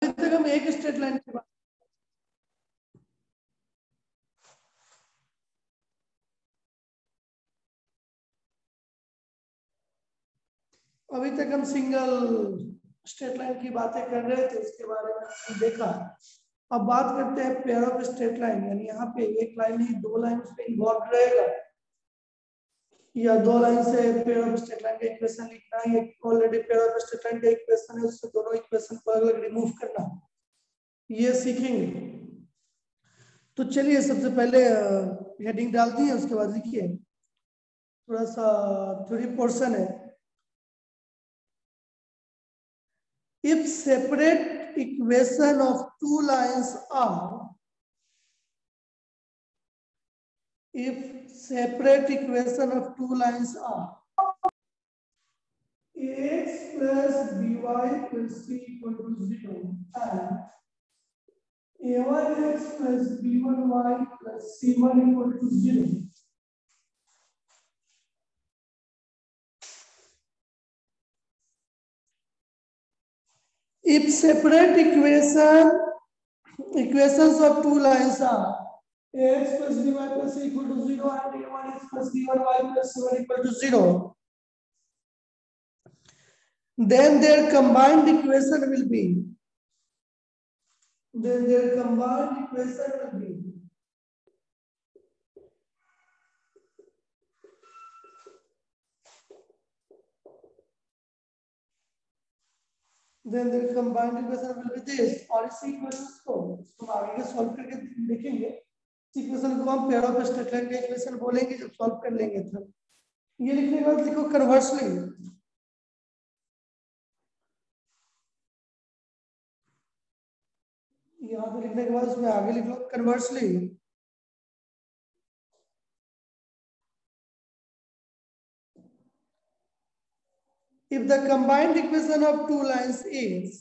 अभी तक हम एक स्ट्रेट लाइन की बात, अभी तक हम सिंगल स्ट्रेट लाइन की बातें कर रहे थे, उसके बारे में हमने देखा। अब बात करते हैं पेयर ऑफ स्ट्रेट लाइन, यानी यहाँ पे एक लाइन ही दो लाइन पे इन्वॉल्व रहेगा, या दो लाइन से पेयर ऑफ स्ट्रेट लाइन का इक्वेशन लिखना है, already pair of straight line का इक्वेशन है, उससे दोनों इक्वेशन को अलग अलग रिमूव करना, ये सीखेंगे। तो चलिए सबसे पहले हेडिंग डालती है, उसके बाद लिखिए, थोड़ा सा थ्योरी पोर्शन है। If separate equation of two lines are, if separate equation of two lines are ax plus by plus c equal to 0 and a1x plus b1y plus c1 equal to 0, if separate equations of two lines are ax plus by plus c equal to 0 and a1x plus b1y plus c1 equal to 0, then their combined equation will be, then their combined equation will be this, और इस equations को हम आगे solve करके देखेंगे। इस equation को हम पेयर ऑफ स्ट्रेट लाइन का इक्वेशन बोलेंगे जब सॉल्व कर लेंगे। तो ये लिखने के बाद लिखो कन्वर्सली, यहाँ पे लिखने के बाद उसमें आगे लिख लो conversely, if the combined equation of two lines is,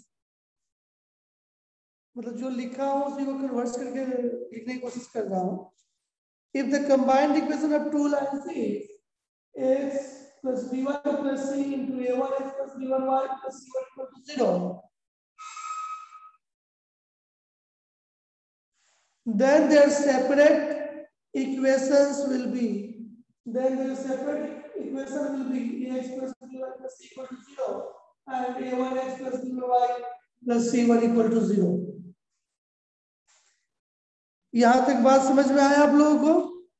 मतलब जो लिखा हो उसी को कन्वर्ट करके लिखने की कोशिश कर रहा हूँ। If the combined equation of two lines is x plus b1 plus c into a1x plus b1y plus c1 equal to 0, then their separate equations will be, ax plus b1 plus c equal to 0 and a1x plus b1y plus c1 equal to 0। यहां तक बात समझ में आया आप लोगों को?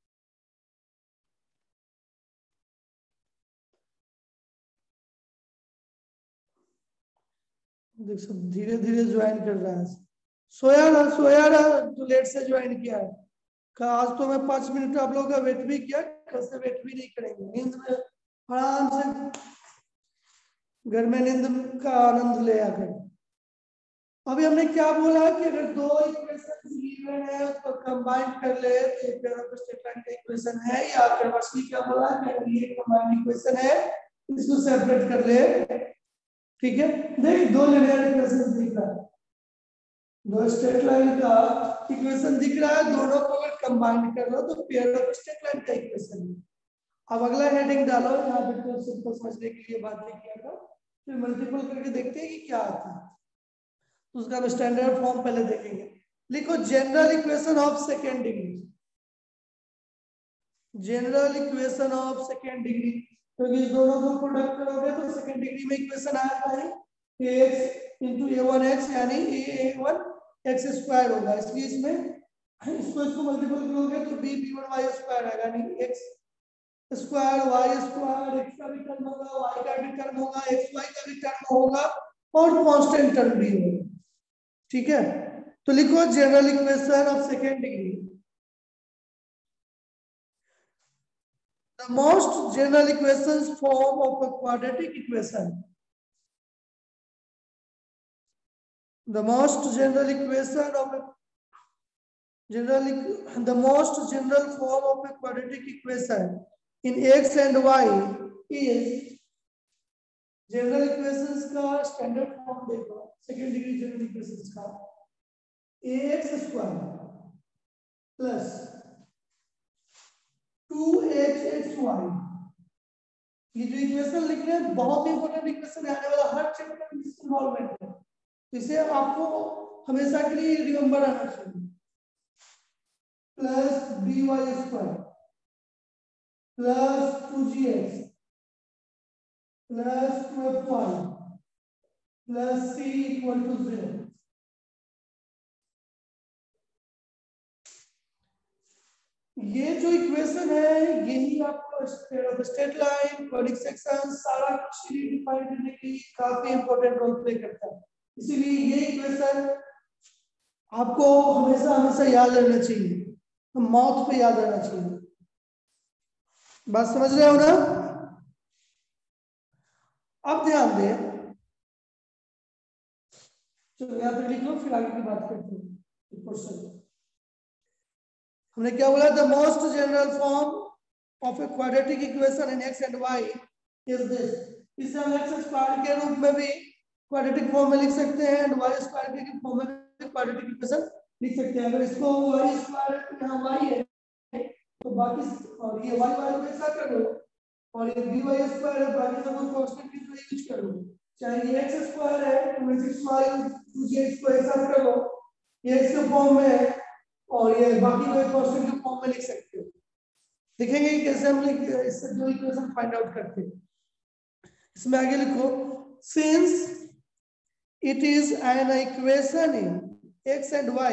देख सब धीरे धीरे ज्वाइन कर रहा है। सोया रहा तो लेट से ज्वाइन किया है। आज तो मैं 5 मिनट आप लोगों का वेट भी किया, कल से वेट भी नहीं करेंगे। नींद में आराम से घर में नींद का आनंद ले आकर। अभी हमने क्या बोला कि अगर दो इक्वेशन गिवन है उसको कंबाइन कर ले तो एक पेयर ऑफ स्ट्रेट लाइन का इक्वेशन है, या कन्वर्सली क्या बोला कि अगर ये कंबाइंड इक्वेशन है इसको सेपरेट कर ले। ठीक है, देख दो लिनियर इक्वेशन दिख रहा है, दो स्ट्रेट लाइन का इक्वेशन दिख रहा है, दोनों को अगर कंबाइन कर लो तो पेयर ऑफ स्ट्रेट लाइन का इक्वेशन है। अब अगला हेडिंग डालो, यहाँ पे तो सिंपल समझने के लिए बात नहीं किया था, फिर मल्टीपल करके देखते हैं कि क्या आता है। उसका हम स्टैंडर्ड फॉर्म पहले देखेंगे। लिखो general equation of second degree, general equation of second degree, क्योंकि इस दोनों को प्रोडक्ट करोगे तो सेकेंड डिग्री में इक्वेशन आएगा ही ax into a1x यानी a1 x स्क्वायर होगा, इसलिए इसमें इसको मल्टीपल करोगे तो b b1 y स्क्वायर आएगा, यानी x square y square, x का भी टर्म होगा, y का भी टर्म होगा, xy का भी टर्म होगा और कांस्टेंट टर्म भी होगा। ठीक है, तो लिखो general equation of second degree. The most general equations form of a quadratic equation. The most general equation of a the most general form of a quadratic equation in x and y is, general equations का standard form देखो second degree general equations का, ax square plus 2hxy। ये जो equation लिख रहे हैं बहुत important equation है, आने वाला हर चैप्टर में इसका इन्वॉल्वमेंट है। इसे आपको हमेशा के लिए रिमेंबर रहना चाहिए, plus b y square plus 2gx plus 2fy plus c equal to 0। ये जो इक्वेशन है यही आपको स्ट्रेट लाइन, क्वाड्रिक सेक्शन सारा कुछ डिफाइन करने के लिए काफी इंपॉर्टेंट रोल प्ले करता है। इसीलिए ये इक्वेशन आपको हमेशा हमेशा याद रहना चाहिए, माउथ पे याद रहना चाहिए। बात समझ रहे हो ना? अब ध्यान दें, चलो यहाँ पे लिख लो, फिर आगे की बात करते हैं। हमने क्या बोला? The most general form of a quadratic equation in x and y is this. इसे हम एक्स स्क्वायर के रूप में भी क्वाड्रेटिक फॉर्म में लिख सकते हैं एंड वाई स्क्वायर के फॉर्म में भी क्वाड्रेटिक इक्वेशन लिख सकते हैं। अगर इसको वाई स्क्वायर यहाँ वाई है तो बाकी, और ये वाई वाई को ऐसा कर लो, और ये बी वाई स्क्वायर है, बाकी सब कांस्टेंट की तरह यूज कर लो। चाहे ये एक्स स्क्वायर है तो 6y 2x को एक साथ कर लो, ये एक्स के फॉर्म में है, और ये बाकी को एक कांस्टेंट के फॉर्म में लिख सकते हो। देखेंगे कैसे हम इससे दो इक्वेशन फाइंड आउट करते हैं। इसमें आगे लिखो, since it is an equation in x and y,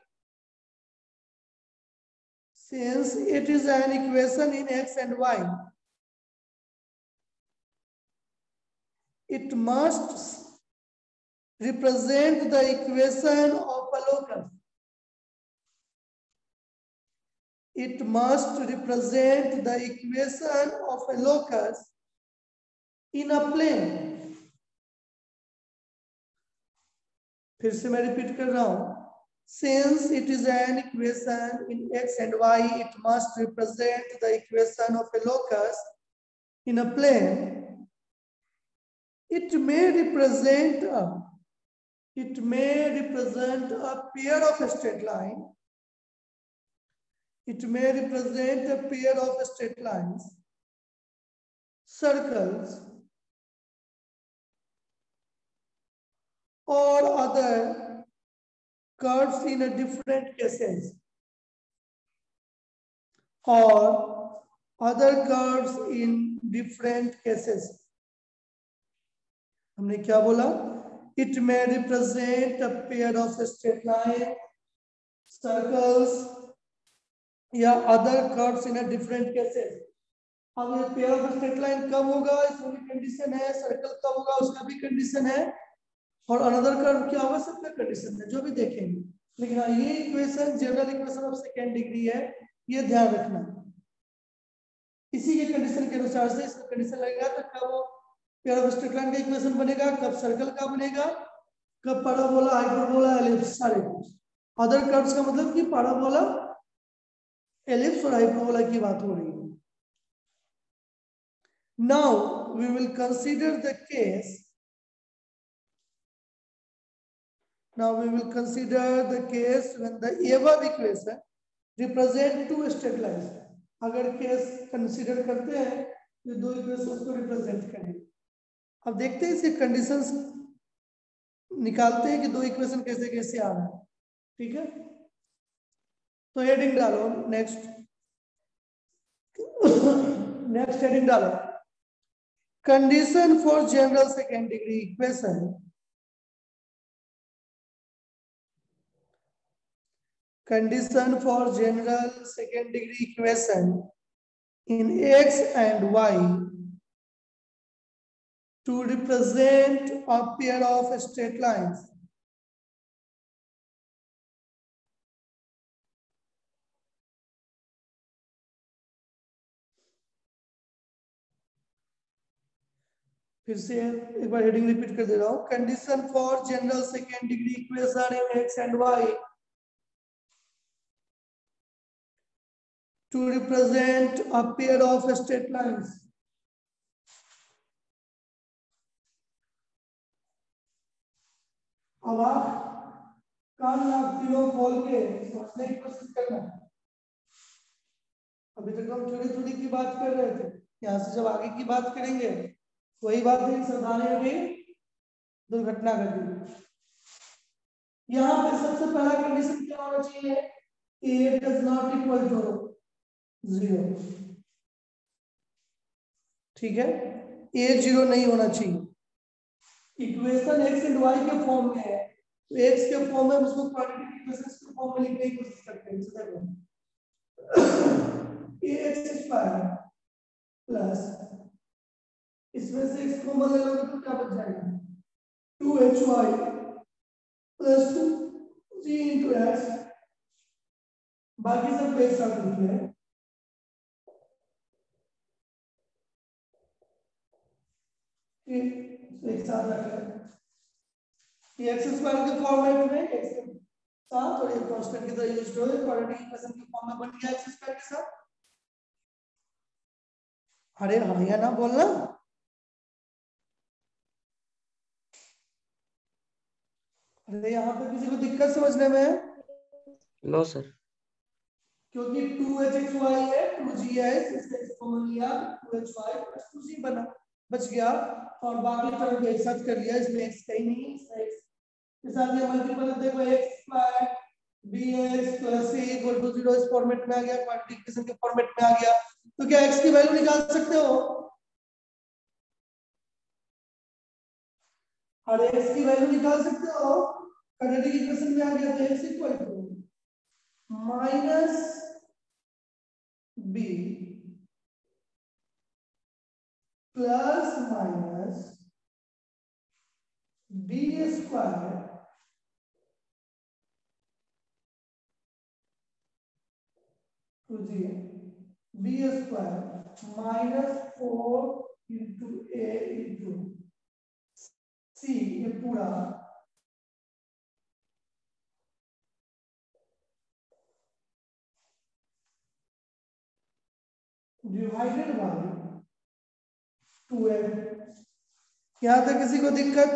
since it is an equation in x and y, it must represent the equation of a locus. It must represent the equation of a locus in a plane. फिर से मैं repeat कर रहा हूं, since it is an equation in x and y, it must represent the equation of a locus in a plane. It may represent a pair of straight line. It may represent a pair of straight lines, circles, or other curves in a different cases, or other curves in different cases. हमने क्या बोला? It may represent a pair of straight line, circles, या other curves in a different cases. अब ये pair of straight line कब होगा, इसमें भी कंडीशन है, सर्कल कब होगा उसका भी कंडीशन है, और अनदर कर्व क्या होगा सबका कंडीशन है, जो भी देखेंगे। लेकिन हाँ, ये equation general equation of second degree है, ये ध्यान रखना। इसी के कंडीशन के अनुसार से इसका कंडीशन लगेगा तो कब पेयर ऑफ स्ट्रेट लाइन का इक्वेशन बनेगा, कब सर्कल का बनेगा, कब पैराबोला, हाइपरबोला, एलिप्स, सारे कुछ। अदर कर्व्स का मतलब कि पैराबोला, एलिप्स और हाइपरबोला की बात हो रही है। Now we will consider the case. Now we will consider the case when the above equation represent two straight lines. अगर केस कंसीडर करते हैं ये दो इक्वेशंस को रिप्रेजेंट करेंगे। अब देखते हैं इसके कंडीशंस निकालते हैं कि दो इक्वेशन कैसे कैसे आ रहा है। ठीक है, तो हेडिंग डालो, नेक्स्ट हेडिंग डालो, condition for general second degree equation in x and y to represent a pair of straight lines फिर से एक बार हेडिंग रिपीट कर दे रहा हूं, condition for general second degree equation in x and y to represent a pair of straight lines. अब आप कान नाक तीनों खोल के समझने की कोशिश करना। अभी तक हम थोड़ी थोड़ी की बात कर रहे थे, यहाँ से जब आगे की बात करेंगे वही बात है, सरदार ने भी दुर्घटना घटी। यहाँ पे सबसे पहला कंडीशन क्या होना चाहिए, a does not equal to 0, ठीक है, a 0 नहीं होना चाहिए। इक्वेशन x एंड y के फॉर्म में है, तो x के फॉर्म में हम उसको क्वाड्रेटिक इक्वेशन के फॉर्म में लिखने की कोशिश करते हैं। जैसे ax स्क्वायर प्लस, इसमें से x कॉमन ले लोगे तो क्या बच जाएगा, 2hy plus 2g into x, बाकी सब एक साथ लिखे हैं, एक साथ रखें ये एक्स स्क्वायर के फॉर्मेट में एक्स के साथ और ये कांस्टेंट की तरह यूज हो, क्वाड्रेटिक इक्वेशन के फॉर्म में बन गया एक्स स्क्वायर के साथ। अरे हाँ या ना बोलना, अरे यहाँ पे किसी को दिक्कत समझने में है? No sir. क्योंकि 2hxy है, 2g है, इससे x कॉमन लिया, 2hy + 2g बना, बच गया, और बाकी टर्म एक साथ कर लिया, इसमें x कहीं नहीं, इसमें x के साथ ये मल्टीपल देखो x स्क्वायर bx + c = 0 इस फॉर्मेट में आ गया, क्वाड्रेटिक इक्वेशन के फॉर्मेट में आ गया। तो क्या x की वैल्यू निकाल सकते हो? अरे x की वैल्यू निकाल सकते हो, क्वाड्रेटिक इक्वेशन में आ गया, तो x = -b plus minus b square two g b square -4 into a into c, ये पूरा डिवाइडेड बाय 2m। यहां तक किसी को दिक्कत?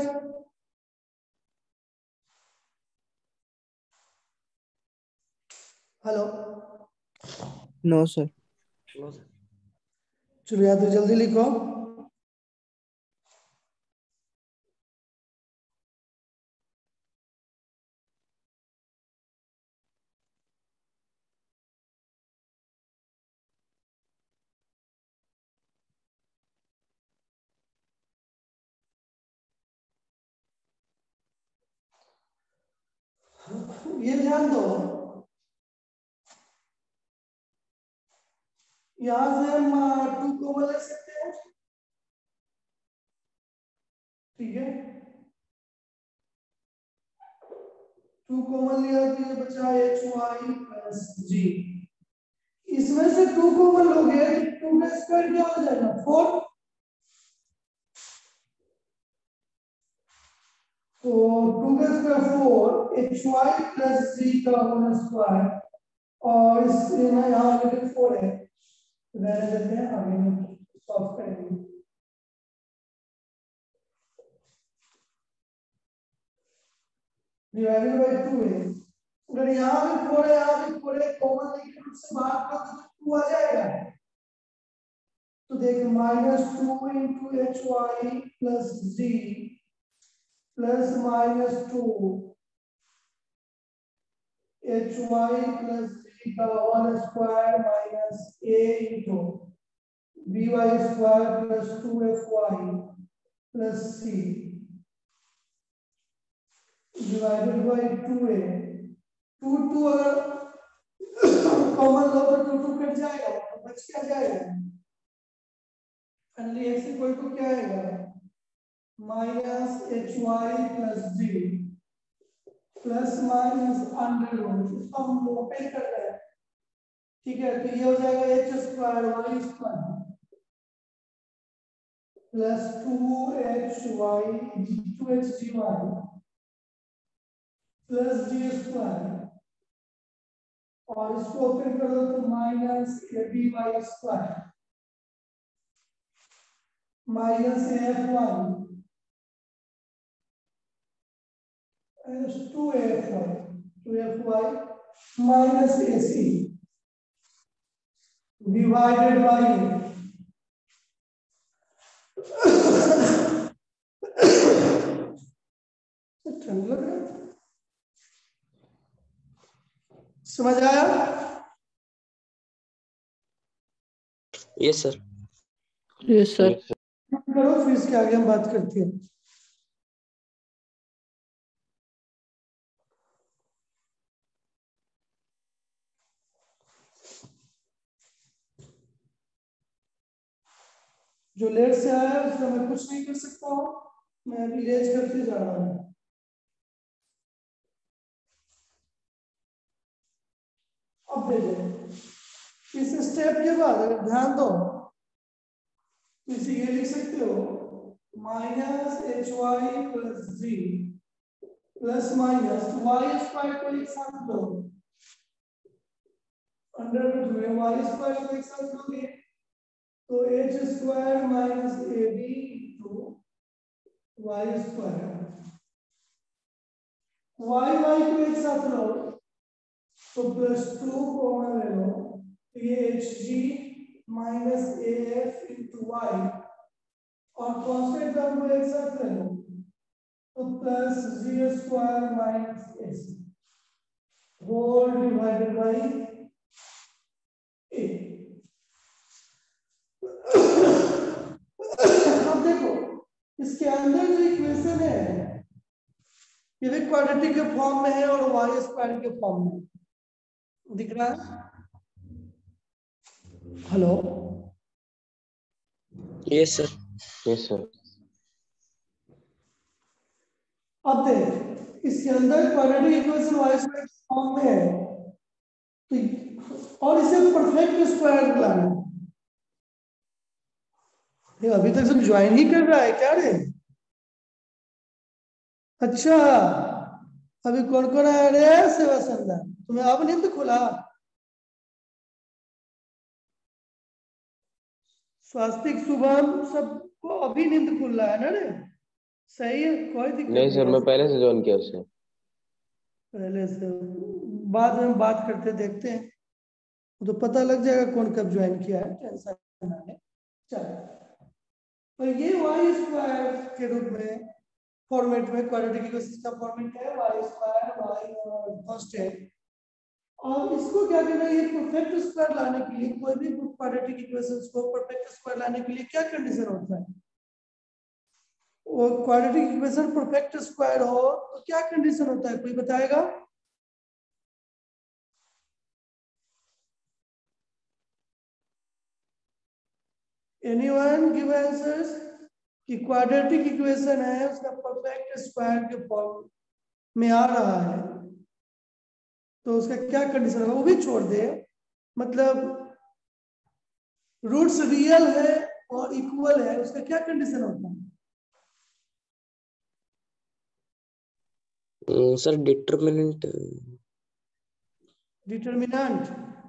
Hello, no sir. No sir. चलो यार तो जल्दी लिखो। ये ध्यान दो, यहां से हम 2 कॉमन ले सकते हैं, ठीक है, 2 कॉमन लिया तो ये बचा hy + g, इसमें से 2 कॉमन लोगे तो 2 का स्क्वायर क्या हो जाएगा, 4, तो 2 का स्क्वायर 4 hy + g का होल स्क्वायर, और इसमें ना यहाँ पे 4 है, रहने देते हैं, आगे में सॉल्व करेंगे। डिवाइडेड बाय 2 है, अगर यहाँ भी 4 है, यहाँ भी 4 है, कॉमन लेके रूट से बाहर कर दो तो 2 आ जाएगा। तो देख -2 into hy + g plus -2 hy + g का whole square minus a into by square + 2fy + c divided by 2 है, 2 अगर कॉमन लो तो 2 कट जाएगा, तो बच क्या जाएगा, फाइनली x = क्या आएगा, -hy + g प्लस माइनस √ इसको हम ओपन कर रहे हैं, ठीक है, तो ये हो जाएगा h square y square plus 2hgy plus g square, और इसको ओपन कर दो तो -aby square minus afy is 2afy minus ac divided by ठंड लग रहा है, समझ आया? Yes sir. Yes sir. करो फिर इसके आगे हम बात करते हैं। जो लेट से आया है उसका मैं कुछ नहीं कर सकता हूँ, मैं अभी इरेज करते जा रहा हूँ। अब देखो इस स्टेप के बाद अगर ध्यान दो इसे ये लिख सकते हो minus h y plus g plus minus y square को एक साथ दो अंडर रूट में वाई स्क्वायर को एक साथ दोगे तो h square minus a b into y square y y को एक साथ लो तो +2 कॉमन ले लो तो ये h g minus a f into y और कांस्टेंट टर्म को एक साथ ले लो तो plus g square minus s whole divided by a. अब देखो इसके अंदर जो इक्वेशन है ये भी क्वाड्रेटिक के फॉर्म में है और वाई स्क्वायर के फॉर्म में दिख रहा है। Hello yes sir. Yes sir. अब देख इसके अंदर quadratic equation y square form में है तो और इसे परफेक्ट स्क्वायर लाना है। ये अभी तक सब ज्वाइन ही कर रहा है क्या रे? अच्छा अभी कौन कौन आया रे सेवा संदा तुम्हें अब नींद खुला? स्वास्तिक शुभम सबको अभी नींद खुल रहा है ना रे? सही है कोई दिक्कत नहीं सर, मैं पहले से ज्वाइन किया उससे। पहले से बाद में बात करते देखते हैं तो पता लग जाएगा कौन कब ज्वाइन किया है, टेंशन ना ले। चलो तो ये वाई स्क्वायर के रूप में फॉर्मेट में क्वाड्रेटिक इक्वेशन का फॉर्मेट है वाई स्क्वायर वाई और कांस्टेंट और इसको क्या करना है परफेक्ट स्क्वायर लाने के लिए कोई भी क्वाड्रेटिक इक्वेशंस को परफेक्ट स्क्वायर लाने के लिए क्या कंडीशन होता है? वो क्वाड्रेटिक इक्वेशन परफेक्ट स्क्वायर हो तो क्या कंडीशन होता है कोई बताएगा? एनीवन गिव आंसर्स कि क्वाड्रेटिक इक्वेशन है उसका परफेक्ट स्क्वायर के फॉर्म में आ रहा है तो उसका क्या कंडीशन होगा वो भी छोड़ दे, मतलब रूट्स रियल है और इक्वल है उसका क्या कंडीशन होता है? सर डिटरमिनेंट डिटरमिनेंट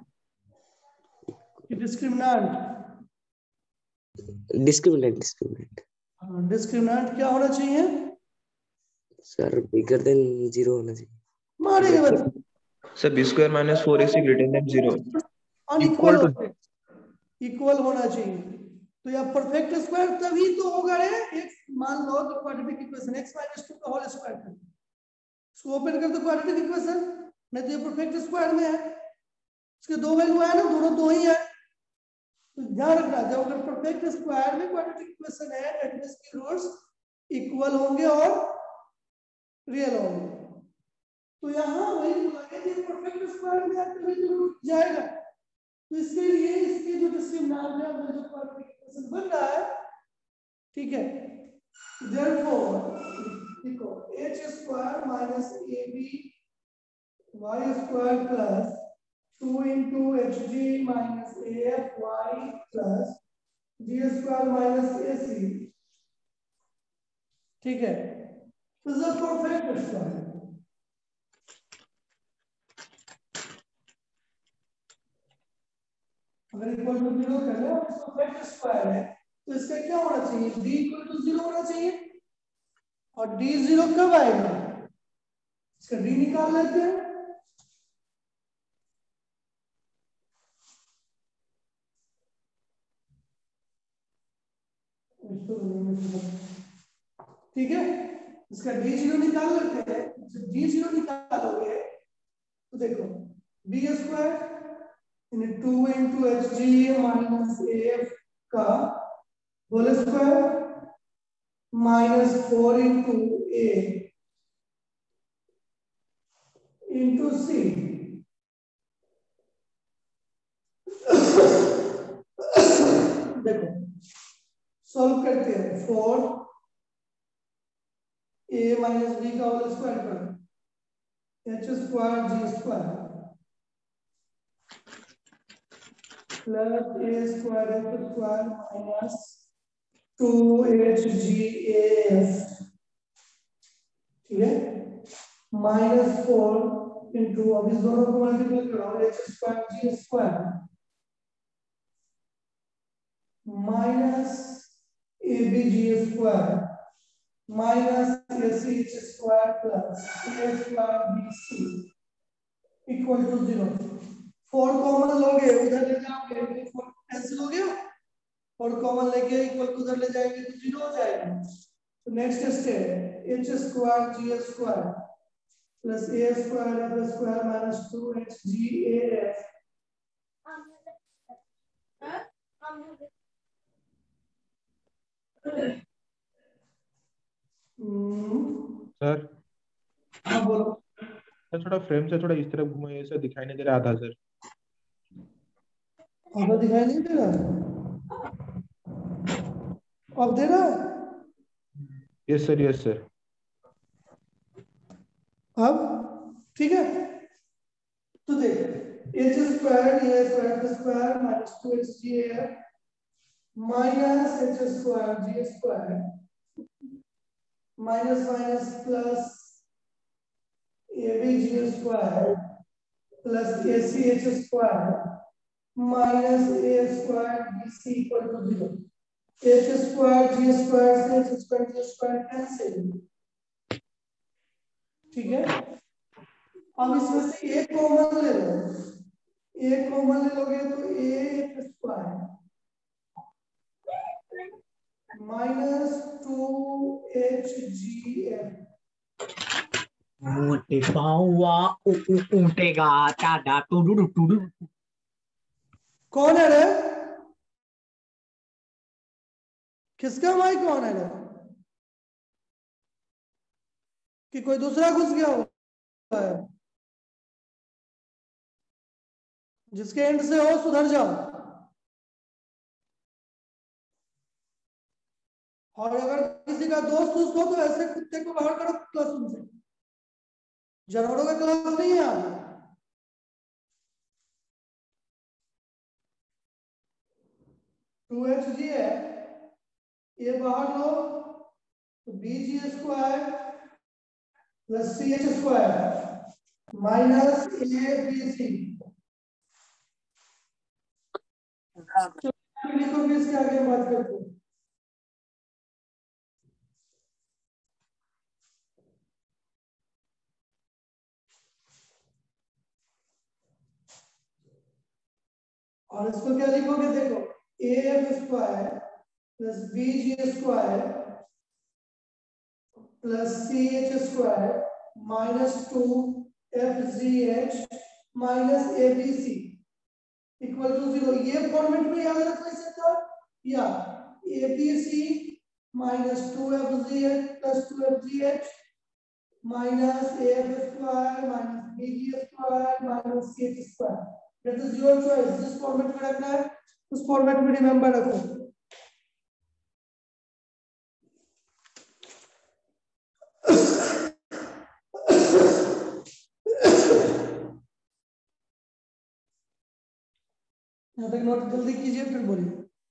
कि डिस्क्रिमिनेंट? डिस्क्रिमिनेंट डिस्क्रिमिनेंट डिस्क्रिमिनेंट क्या होना चाहिए सर बिगर देन 0 होना चाहिए। मारेंगे बस sir b square minus 4ac greater than 0 unequal equal होना चाहिए तो यह परफेक्ट स्क्वायर तभी तो होगा रे। x मान लो कि क्वाड्रेटिक इक्वेशन x - 2 का होल स्क्वायर कर इसको ओपन कर दो क्वाड्रेटिक इक्वेशन नहीं तो ये परफेक्ट स्क्वायर में है इसके दो वैल्यू है ना दोनों दो ही है तो ध्यान रखना जब अगर परफेक्ट स्क्वायर में क्वाड्रेटिक इक्वेशन है दैट मींस की रूट्स इक्वल होंगे और रियल होंगे तो यहाँ वही लगे कि परफेक्ट स्क्वायर में आपका रूट जाएगा तो इसके लिए इसके जो डिस्क्रिमिनेंट है जो क्वाड्रेटिक इक्वेशन बन रहा है ठीक है therefore देखो h square minus ab y square plus 2 into hg minus afy plus g square minus ac ठीक है तो इज अ परफेक्ट स्क्वायर। अगर इक्वल टू 0 कर ले और इसका परफेक्ट स्क्वायर है तो इसका क्या होना चाहिए d इक्वल टू 0 होना चाहिए और d 0 कब आएगा इसका d निकाल लेते हैं ठीक है इसका d 0 निकाल लेते हैं जब d 0 निकालोगे तो देखो बी स्क्वायर यानी 2 into h g minus f का whole square minus 4 into a into c. देखो सॉल्व करते हैं। 4 ए माइनस बी का होल स्क्वायर करो, h square g square plus a square h square minus 2hgaf, ठीक है, minus 4 into, अब इस दोनों को मल्टीप्लाई करो, h square g square minus a b g square minus a c h square plus a square b c equal to 0। 4 common लोगे उधर ले जाओगे, 4 कैंसिल हो गया, और कॉमन लेके इक्वल उधर ले जाएंगे तो 0 हो जाएगा। तो next step h square g square plus a square f square minus 2hgaf sir हाँ बोलो। सर थोड़ा फ्रेम से थोड़ा इस तरफ घूमो, ऐसा दिखाई नहीं दे रहा आधा सर। अब दिखाई नहीं दे रहा, अब दे रहा है? Yes sir, yes sir. अब ठीक है, तो देख h square a square square minus 2hgaf minus h square g square minus minus plus a b g square plus a c h square minus a square b c equal to 0। H square g square से h square g square cancel, ठीक है। अब इसमें से एक common ले लो, एक common ले लोगे तो ए स्क्वायर माइनस 2hgf मोटे पावा उठेगा टाडा टुडू। कौन है रे? किसका माइक कौन है रे? कि कोई दूसरा घुस गया हुआ है? जिसके एंड से हो सुधर जाओ, और अगर किसी का दोस्त हो तो ऐसे कुत्ते को बाहर करो क्लासरूम से, जानवरों का क्लास नहीं है आज। टू एच जी है, ये बाहर लो तो b g square plus c h square minus a b c, लिखो भी इसके आगे बात करते हैं। और इसको क्या लिखोगे? देखो a f square plus b g square plus c h square minus 2fgh minus a b c equal to 0। ये फॉर्मेट में याद रख सकते हो, या a b c minus 2fgh plus 2fgh minus a f square minus b g square minus c h square. That is your choice, जिस फॉर्मेट में रखना है उस फॉर्मेट में रिमेंबर रखो। यहाँ तक नोट जल्दी कीजिए फिर बोलिए।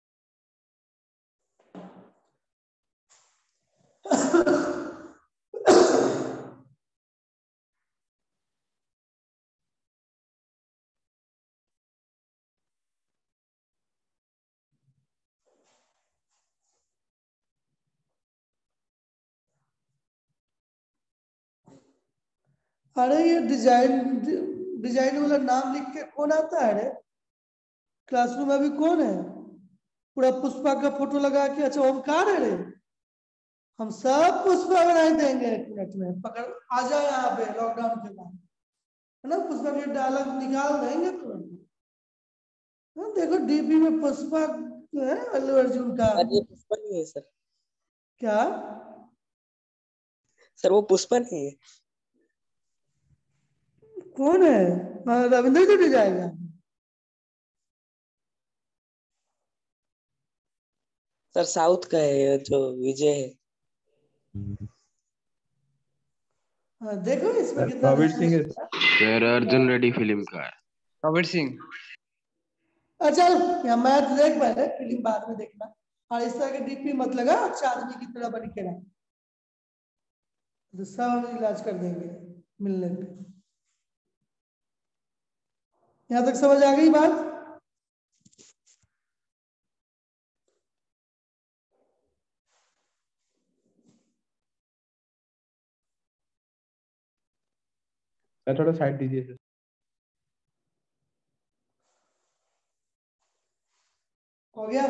अरे ये डिजाइन वाला नाम लिख के कौन आता है रे? क्लासरूम में अभी कौन है? पूरा पुष्पा का फोटो लगा के, अच्छा ओमकार है रे? हम सब पुष्पा बनाए देंगे 1 मिनट में, पकड़ आ जाओ यहाँ पे लॉकडाउन के बाद। है ना, पुष्पा के डायलॉग निकाल देंगे तुरंत। हाँ, देखो डीपी में पुष्पा है अल्लू अर्जुन का। सर ये पुष्पा नहीं है सर। क्या सर वो पुष्पा नहीं है। कौन है? रविंद्र जडेजा जाएगा। सर साउथ का है जो विजय है। देखो इसमें कितना कबीर ध्यान सिंह है। देता है। सर अर्जुन रेड्डी फिल्म का है। कबीर सिंह। अच्छा या मैच देख, पहले फिल्म बाद में देखना। और इस तरह के डीपी मत लगा, अच्छा आदमी की तरह बन के रहा, तो सब हम इलाज कर देंगे मिलने पे। यहां तक समझ आ गई बात? सर थोड़ा साइड दीजिए सर। हो गया?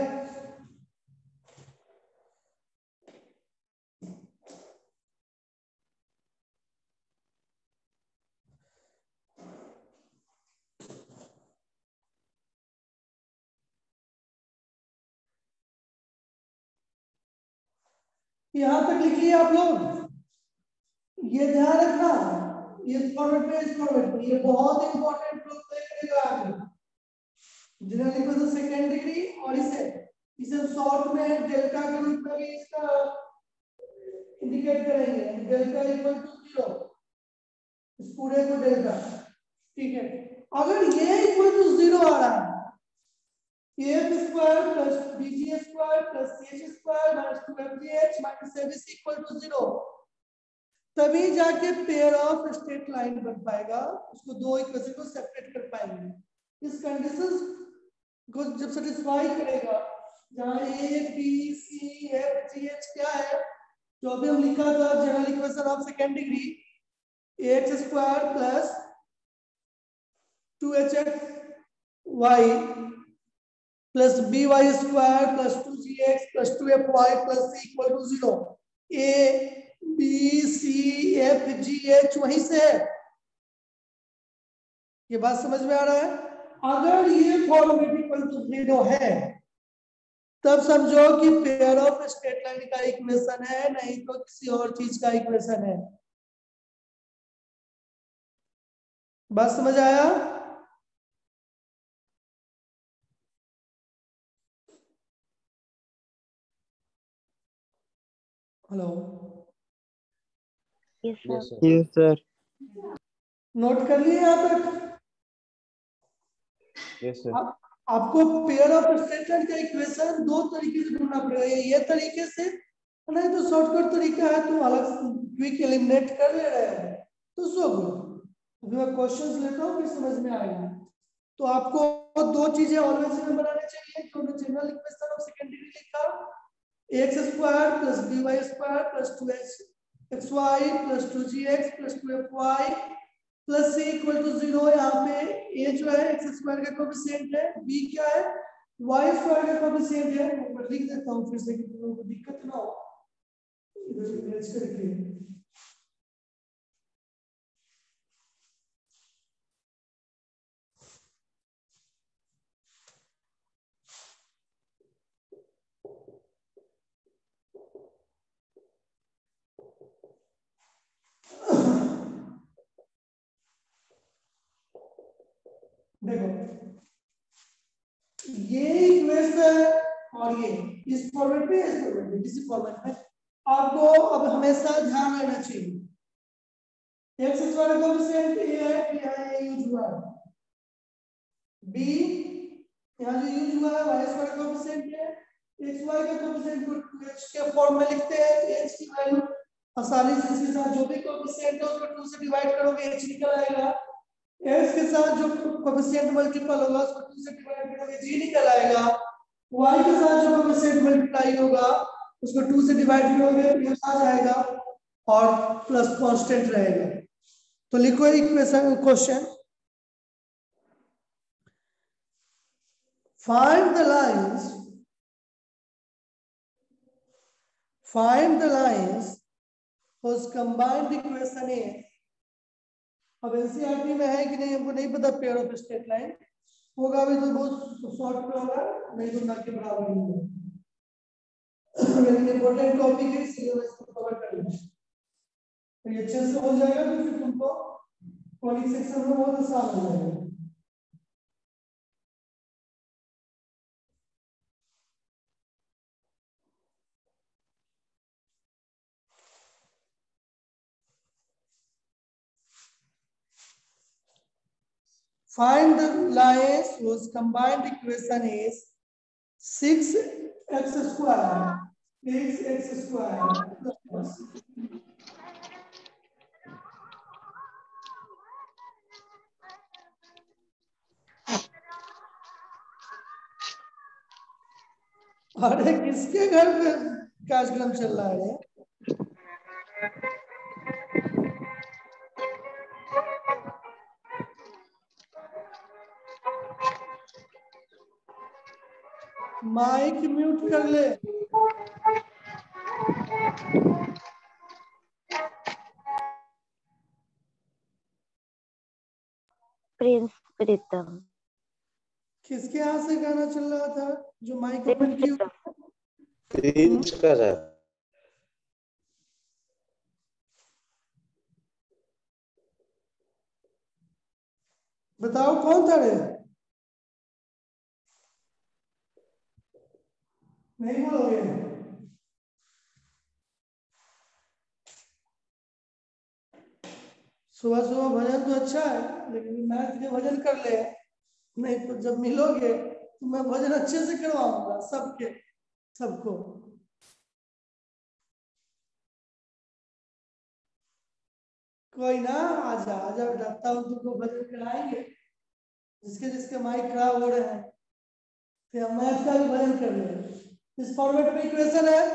यहां तक लिखिए आप लोग, ये ध्यान रखना, ये फॉर्मेट में, इस फॉर्मेट में, ये बहुत इंपॉर्टेंट रोल प्ले करेगा आगे। जनरल इक्वेशन सेकंड डिग्री, और इसे शॉर्ट में डेल्टा के रूप में भी इसका इंडिकेट करेंगे, डेल्टा इक्वल टू 0, इस पूरे को डेल्टा। ठीक है, अगर ये इक्वल टू 0 आ रहा है, ax square plus bg square plus ch square minus 2fgh minus abc equal to 0, तभी जाके पेयर ऑफ स्ट्रेट लाइन बन पाएगा, उसको दो इक्वेशन को सेपरेट कर पाएंगे। इस कंडीशंस को जब सेटिस्फाई करेगा, जहां a b c f g h क्या है, जो अभी हम लिखा था general equation of second degree, ax square plus 2hxy plus by square plus 2gx plus 2fy plus c equal to 0। a b c f g h वहीं से है। ये बात समझ में आ रहा है? अगर ये फॉर्मेट इक्वल टू 0 है, तब समझो कि पेयर ऑफ स्ट्रेट लाइन का इक्वेशन है, नहीं तो किसी और चीज का इक्वेशन है। बात समझ आया? Hello, yes sir. नोट कर लिए यहां तक? Yes sir. आपको पेयर ऑफ स्ट्रेट लाइन का इक्वेशन दो तरीके से ढूंढना पड़ेगा, ये तरीके से, नहीं तो शॉर्टकट तरीका है, तुम अलग क्विक एलिमिनेट कर ले रहे हैं तो सो गुड। मैं क्वेश्चंस लेता हूँ, फिर समझ में आएगा। तो आपको दो चीजें ऑलवेज में बनाने चाहिए, जो general equation of second degree लिखा, x square plus by square plus 2xy plus 2gx plus 2fy plus c equal to 0। यहाँ पे a जो है एक्स स्क्वायर का कोएफिशिएंट है, b क्या है y स्क्वायर का कोएफिशिएंट है। मैं लिख देता हूँ फिर से कि तुम लोगों को दिक्कत ना हो, इधर इमेज करके। देखो ये इक्वेशन और ये इस फॉर्मेट में, इस फॉर्मेट में, इसी फॉर्मेट में आपको अब हमेशा ध्यान रहना चाहिए। एक्स स्क्वायर का कोएफिशिएंट a है, यहाँ ये यूज हुआ है, b यहाँ जो यूज हुआ है y स्क्वायर का कोएफिशिएंट है, xy का कोएफिशिएंट को 2h के फॉर्म में लिखते हैं। h की वैल्यू आसानी से इसके साथ जो भी कोएफिशिएंट है उसको 2 से डिवाइड करोगे h निकल आएगा। x के साथ जो कोएफिशिएंट मल्टीपल होगा उसको 2 से डिवाइड करोगे g निकल आएगा। y के साथ जो कोएफिशिएंट मल्टीप्लाई होगा उसको 2 से डिवाइड करोगे ये आ जाएगा और प्लस कांस्टेंट रहेगा। तो लिखो equation question, find the lines whose combined equation is अब एनसीईआरटी में है कि नहीं हमको नहीं पता, पेयर ऑफ स्ट्रेट लाइन होगा भी तो बहुत शॉर्ट में होगा, नहीं तो ना के बराबर ही होगा। लेकिन इंपॉर्टेंट टॉपिक है इसलिए मैं इसको कवर कर लूंगा, तो ये अच्छे से हो जाएगा तो फिर तुमको कॉनिक सेक्शन में बहुत आसान हो जाएगा। Find the lines whose combined equation is 6x square. 6x square plus अरे किसके घर पे कार्यक्रम चल रहा है? माइक म्यूट कर ले। प्रिंस प्रीतम। किसके यहाँ से गाना चल रहा था जो माइक ओपन की? प्रिंस का सर। बताओ कौन था रे? नहीं बोलोगे? सुबह सुबह भजन तो अच्छा है, लेकिन मैथ के भजन कर ले, नहीं तो जब मिलोगे तो मैं भजन अच्छे से करवाऊंगा सबके सबको। कोई ना, आजा आजा डरता हूँ, तुमको भजन कराएंगे। जिसके जिसके माइक खराब हो रहे हैं फिर हम मैथ का भी भजन कर ले। इस फॉर्मेट में इक्वेशन है।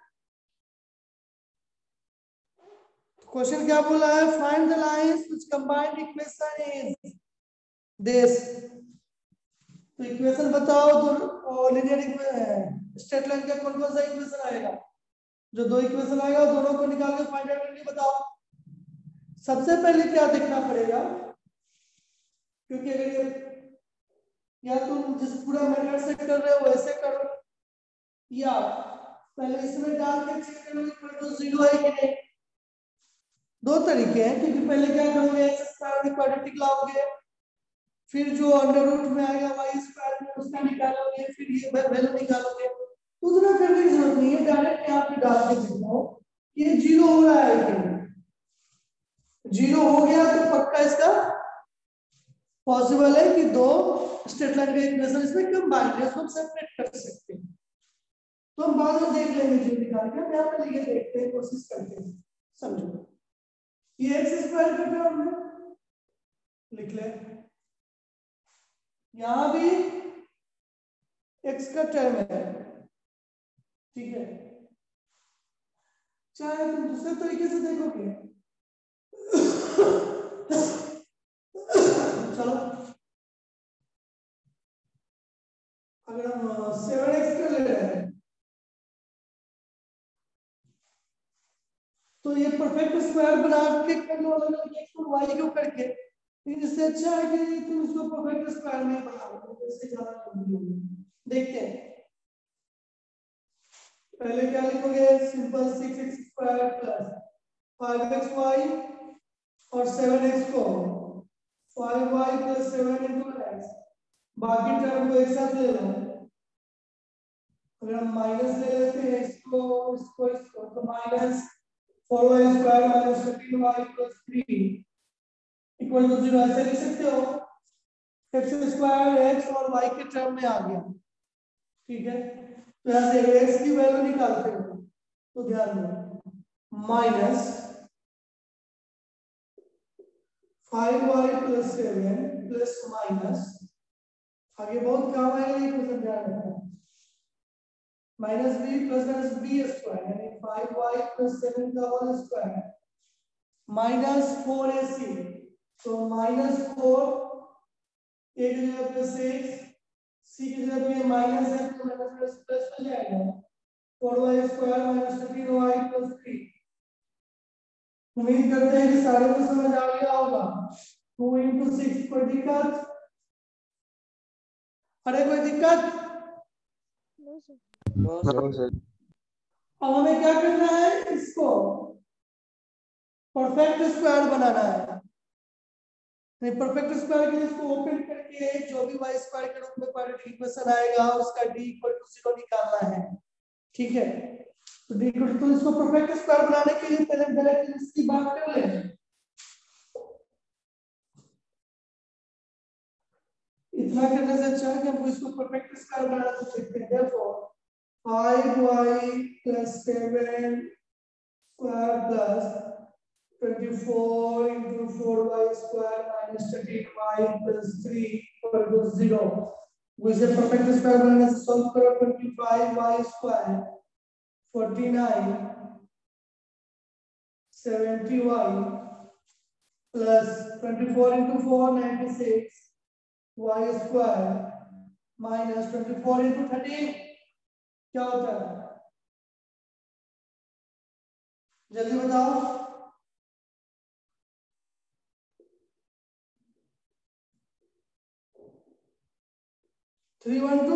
क्वेश्चन क्या बोला है? Find the lines which combined equation is this. तो इक्वेशन बताओ, तो लीनियर स्ट्रेट लाइन का कौन कौन सा इक्वेशन आएगा? जो दो इक्वेशन आएगा दोनों को निकाल के फाइंड आउट करके बताओ। सबसे पहले क्या देखना पड़ेगा, क्योंकि अगर ये या तुम जिस पूरा मेथड से कर रहे हो वैसे करो, या पहले इसमें डाल के चेक करो इक्वल टू 0 है कि नहीं। दो तरीके हैं, क्योंकि पहले क्या करोगे, एक्स स्क्वायर क्वाड्रेटिक लाओगे, फिर जो अंडर रूट में आएगा वाई स्क्वायर में उसका निकालोगे, फिर ये वैल्यू निकालोगे। उतना करने की जरूरत नहीं है, डायरेक्ट यहाँ पे डाल के देखो कि ये 0 हो रहा है कि नहीं। 0 हो गया तो पक्का इसका पॉसिबल है कि दो स्ट्रेट लाइन का इक्वेशन इसमें कंबाइन है, उसको सेपरेट कर सकते हैं। तो हम बाद में देख लेंगे जो निकाल के, हम यहाँ पे लिखे देखते हैं, कोशिश करते हैं। समझो, ये एक्स स्क्वायर का टर्म है, लिख ले। यहां भी एक्स का टर्म है, ठीक है। चाहे तुम दूसरे तरीके से देखोगे, चलो अगर हम 7x कर ले रहे हैं तो ये परफेक्ट स्क्वायर बना के कर लो, अलग अलग एक्स और वाई को करके। लेकिन इससे अच्छा है कि तुम इसको परफेक्ट स्क्वायर में बना लो, तो इससे ज्यादा जल्दी होगी। देखते हैं, पहले क्या लिखोगे? Simple 6x square plus 5xy और 7x को 5y प्लस 7 into x, बाकी टर्म को एक साथ ले लो। अगर हम माइनस ले लेते हैं इसको तो minus 4y square minus 15y plus 3 equal to 0 ऐसे लिख सकते हो। x स्क्वायर x और y के टर्म में आ गया, ठीक है। तो यहाँ से x की वैल्यू निकालते हो तो ध्यान दो, minus 5y plus 7 plus minus, आगे बहुत काम आएगा ये क्वेश्चन, ध्यान रखना, minus b plus minus b square यानी 5y प्लस 7 का होल स्क्वायर माइनस 4ac, तो माइनस 4 एक जगह पे 6 सी की जगह पे माइनस है तो माइनस प्लस प्लस हो जाएगा, 4y square minus 15y plus 3 उम्मीद करते हैं कि सारे को समझ आ गया होगा। 2 into 6 कोई दिक्कत? अरे कोई दिक्कत? अब हमें क्या करना है, इसको परफेक्ट स्क्वायर बनाना है। परफेक्ट स्क्वायर के लिए इसको ओपन करके जो भी y स्क्वायर के रूप में क्वाड्रेटिक इक्वेशन आएगा उसका d = 0 निकालना है। ठीक है, तो d = तो इसको परफेक्ट स्क्वायर बनाने के लिए पहले डायरेक्ट इसकी बात कर लें। इतना करने से अच्छा है कि हमको इसको परफेक्ट स्क्वायर बनाना तो सीखते हैं। देखो 5y + 7 square plus 24 into 4y square minus 13y plus 3 equal to 0. इसे परफेक्ट स्क्वायर बनाने से सॉल्व करो। 25y square 49 70y plus 24 into 4 96 y square minus 24 into 13 क्या होता है? जल्दी बताओ। Three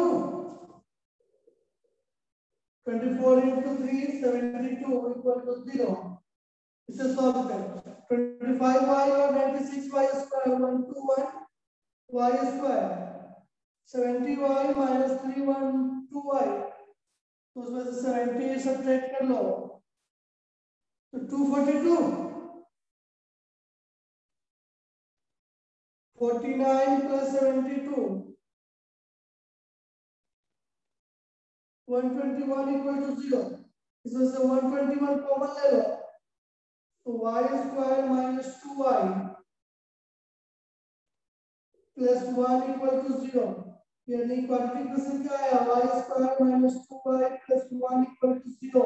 24 into 3 72 equal to 0. इसे सॉल्व करें। 25y और 96y square 121 y square 70y minus 312y, तो उसमें से 70 सब्ट्रैक्ट कर लो तो 242 49 plus 72 121 equal to 0. इसमें से 121 कॉमन ले लो तो y square minus 2y plus 1 equal to 0. यानी क्वाड्रेटिक इक्वेशन क्या आया? y square minus 2y plus 1 equal to 0.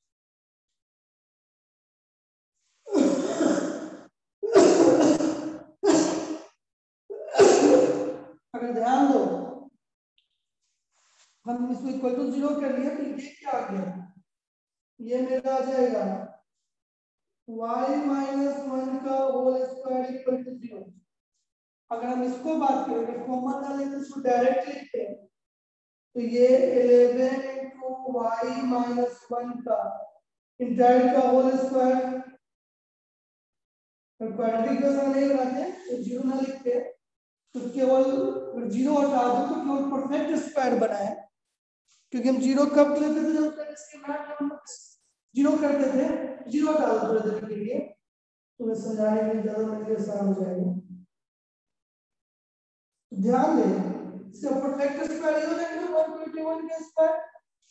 अगर ध्यान दो हम इसको इक्वल टू 0 कर लिया तो ये क्या आ गया? ये मेरा आ जाएगा y minus 1 का होल स्क्वायर इक्वल टू 0। अगर हम इसको बात करें कॉमन ना लेकर इसको डायरेक्ट लिखते हैं तो ये 11 into y minus 1 का इंटायर का होल स्क्वायर। क्वाड्रेटिक इक्वेशन नहीं बनाते तो 0 ना लिखते तो केवल 0 हटा दो तो केवल परफेक्ट स्क्वायर बना है। क्योंकि हम 0 कब लेते थे जब तक इसके मैथ हम 0 करते थे। 0 हटा दो थोड़ी देर के लिए तो मैं समझाने में ज्यादा मेरे लिए आसान हो जाएगा। ध्यान दें इसका परफेक्ट स्क्वायर हो जाएगा 121 का स्क्वायर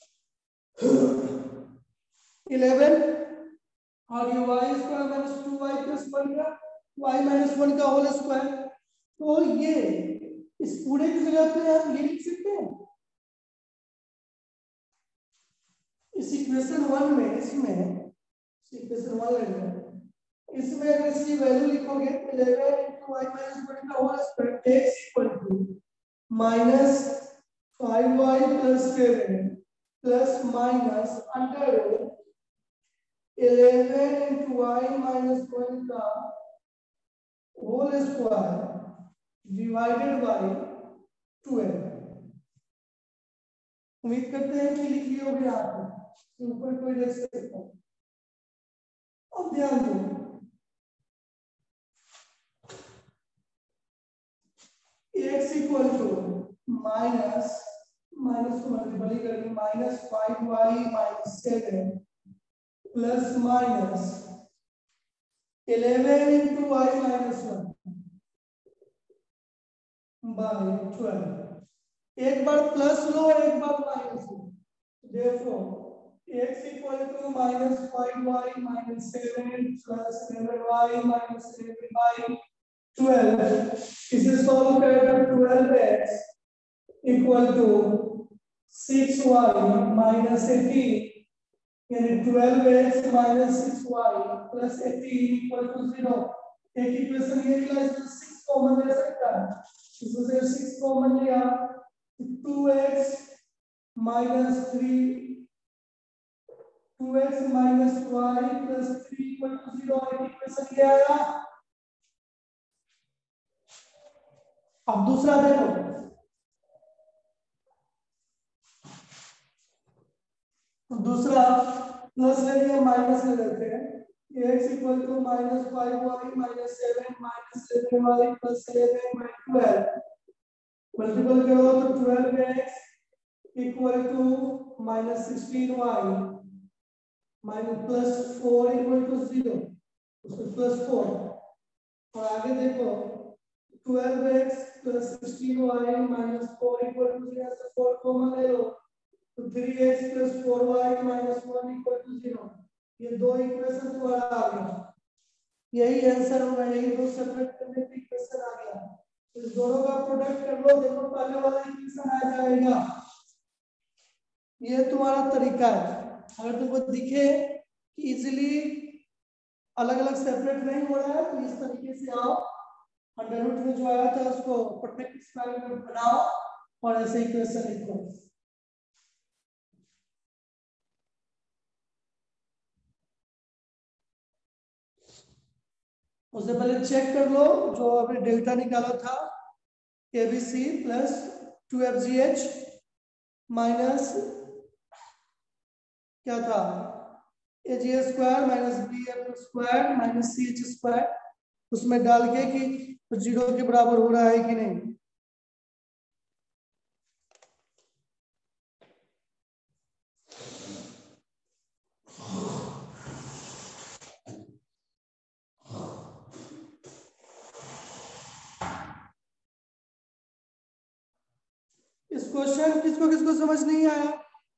11 और ये y square minus 2y plus 1 का y माइनस 1 का होल स्क्वायर। तो ये इस पूरे की जगह पे हम ये लिख सकते हैं इस इक्वेशन 1 में। इसमें इक्वेशन 1 लेंगे इसमें अगर इसकी वैल्यू लिखोगे तो 11 into y minus 1 का whole square x equal to minus 5y plus 7 plus minus under root 11 into y minus 1 का होल स्क्वायर डिवाइडेड बाय 12। उम्मीद करते हैं कि लिख लिया होगा आप ऊपर कोई देख सकता है। अब ध्यान दो x इक्वल टू माइनस को मल्टीप्लाई करके minus 5y minus 7 plus minus 11 into y minus 1 by 12। एक बार प्लस लो एक बार माइनस लो। देखो x equal to minus 5y minus 7 plus 11y minus 7 by 12। इसे सॉल्व करें तो 12x equal to 6y minus 18 यानी 12x minus 6y plus 18 equal to 0। एक equation ये मिला इसमें 6 कॉमन ले सकता है इसमें से 6 कॉमन लिया 2x minus 3 2x minus y plus 3 equal to 0 equation ये आया। अब दूसरा देखो, दूसरा प्लस ले लिया माइनस ले लेते हैं। x equal to minus 5y minus 7 minus 7y plus 11 by 12 multiple करो तो 12x equal to minus 16y minus plus 4 equal to 0 उसमें प्लस 4 और आगे देखो 12x plus 16y minus 4 equal to 0 से 4 कॉमन ले लो तो 3x plus 4y minus 1 equal to 0। ये दो इक्वेशन तुम्हारा आ गया, यही आंसर होगा, यही दो सेपरेट करने की इक्वेशन आ गया। इस दोनों का प्रोडक्ट कर लो, देखो पहले वाला इक्वेशन आ जाएगा। ये तुम्हारा तरीका है। अगर तुमको दिखे कि इजीली अलग अलग सेपरेट नहीं हो रहा है तो इस तरीके से आओ, अंडर रूट में जो आया था उसको परफेक्ट स्क्वायर में बनाओ और ऐसे इक्वेशन लिखो। उससे पहले चेक कर लो जो आपने डेल्टा निकाला था, ABC प्लस 2FGH माइनस क्या था AGA square minus BF square minus CH square, उसमें डाल के कि 0 के बराबर हो रहा है कि नहीं। इस क्वेश्चन किसको किसको समझ नहीं आया?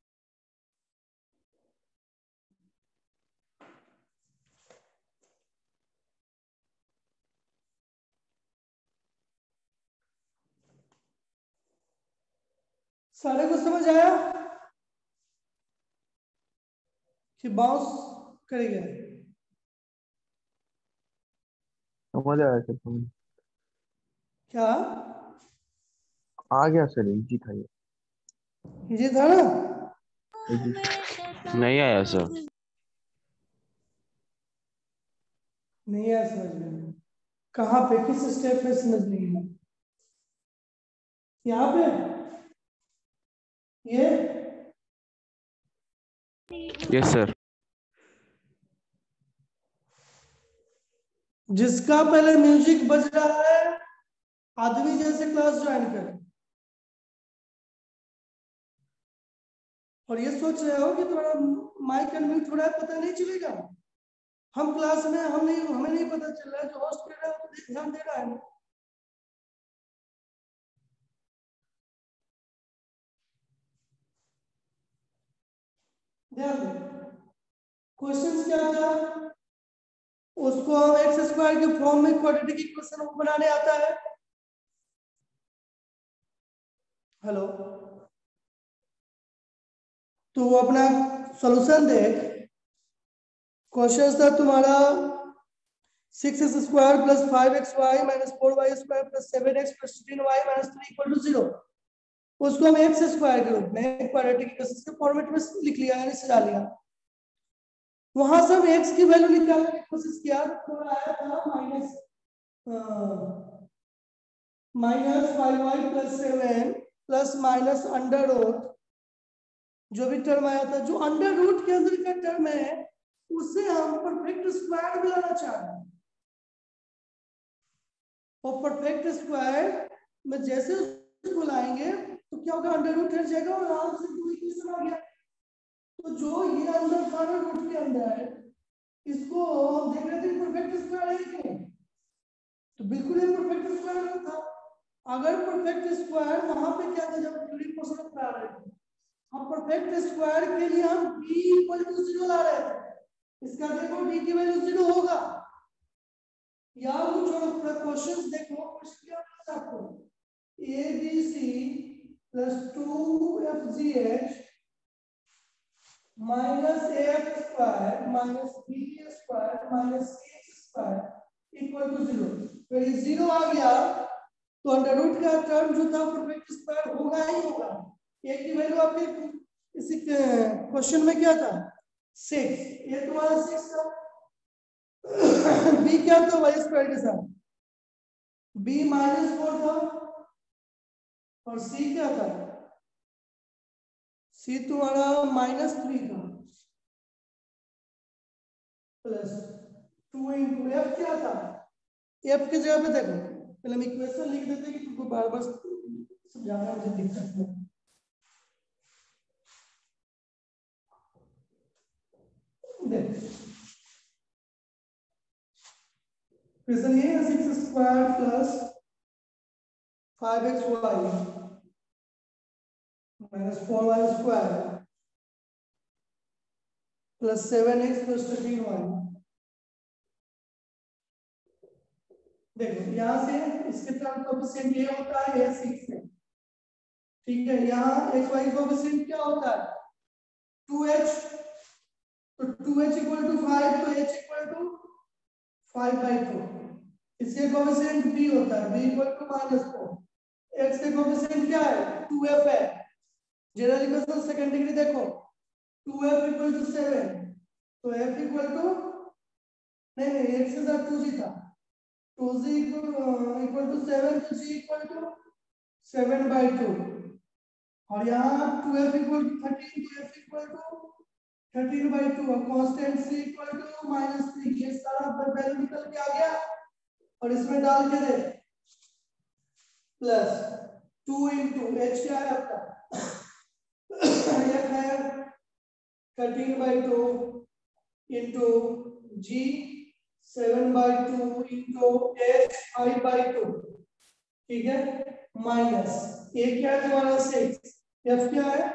सारे को समझ आया कि बाउंस करेगा? समझ आया सर, समझ क्या आ गया सर, इजी था ये था ना? नहीं आया सर। नहीं आया समझ में? कहाँ पे, किस स्टेप पे समझ नहीं है? यहाँ पे ये यस सर। जिसका पहले म्यूजिक बज रहा है आदमी जैसे क्लास ज्वाइन करें और ये सोच रहे हो कि तुम्हारा माइक अनम्यूट हो रहा है, पता नहीं चलेगा। हम क्लास में हमें नहीं पता चल रहा है, जो होस्ट कर रहा है वो तो ध्यान दे रहा है। ध्यान दे, क्वेश्चन क्या था, उसको हम एक्स स्क्वायर के फॉर्म में क्वाड्रेटिक इक्वेशन बनाने आता है। हेलो, तो वो अपना सॉल्यूशन देख। क्वेश्चन था तुम्हारा 6x square plus 5xy minus 4y square plus 7x plus 16y minus 3 equal to 0। उसको हम एक्स स्क्वायर के रूप में क्वाड्रेटिक इक्वेशन के फॉर्मेट में लिख लिया, यानी सजा लिया। वहां से हम x की वैल्यू निकालने की कोशिश किया तो आया था minus 5y plus 7 plus minus under root, जो भी टर्म आया था, जो अंडर रूट के अंदर का टर्म है उसे हम परफेक्ट स्क्वायर में लाना चाह रहे हैं। और परफेक्ट स्क्वायर में जैसे उसको लाएंगे तो क्या होगा, अंडर रूट हट जाएगा और आराम से दो इक्वेशन आ गया। तो जो ये अंदर था ना रूट के अंदर, इसको हम देख रहे थे परफेक्ट स्क्वायर है कि नहीं, तो बिल्कुल ये परफेक्ट स्क्वायर था। अगर परफेक्ट स्क्वायर वहां पे क्या था, जब थ्योरी पोर्शन में पढ़ा रहे थे हम परफेक्ट स्क्वायर के लिए हम b इक्वल टू 0 ला रहे थे। इसका देखो d की वैल्यू 0 होगा। यार वो छोड़ो, पूरा क्वेश्चन देखो। क्वेश्चन क्या है आपको, abc plus 2fgh minus af square minus b square minus ch square equal to 0। तो ये 0 आ गया तो अंडर रूट का टर्म जो था परफेक्ट स्क्वायर होगा ही होगा। a की वैल्यू आपके इसी क्वेश्चन में क्या था, 6, ये तुम्हारा 6 था। बी क्या था वाई स्क्वायर के साथ? बी -4 था और सी क्या था? सी तुम्हारा -3 था प्लस 2 इंटू एफ क्या था? एफ की जगह पे देखो, पहले हम इक्वेशन लिख देते हैं कि तुमको बार बार समझाना मुझे दिक्कत है। क्वेश्चन ये है 6 square plus 5xy minus 4y square plus 7x plus 13y। देखो यहां से इसके तरफ कोएफिशिएंट ये होता है, ये 6 है, ठीक है। यहाँ xy कोएफिशिएंट क्या होता है? 2h, तो 2h इक्वल टू 5, तो h इक्वल टू 5/2। इसके कोएफिशिएंट b होता है, b इक्वल टू -4। x के कोएफिशिएंट क्या है? 2f है। जनरल इक्वेशन सेकंड डिग्री देखो, 2f इक्वल टू 7, तो f इक्वल टू नहीं x के साथ 2g था, 2g इक्वल टू 7, तो g इक्वल टू 7/2। और यहाँ 2f इक्वल टू 13, तो f इक्वल टू 13/2 और कांस्टेंट c इक्वल टू -3। ये सारा वैल्यू निकल के आ गया और इसमें डाल के दे प्लस 2 इंटू h क्या है आपका? f है 13/2 इंटू g 7/2 इंटू h 5/2, ठीक है, माइनस a क्या है तुम्हारा 6, f क्या है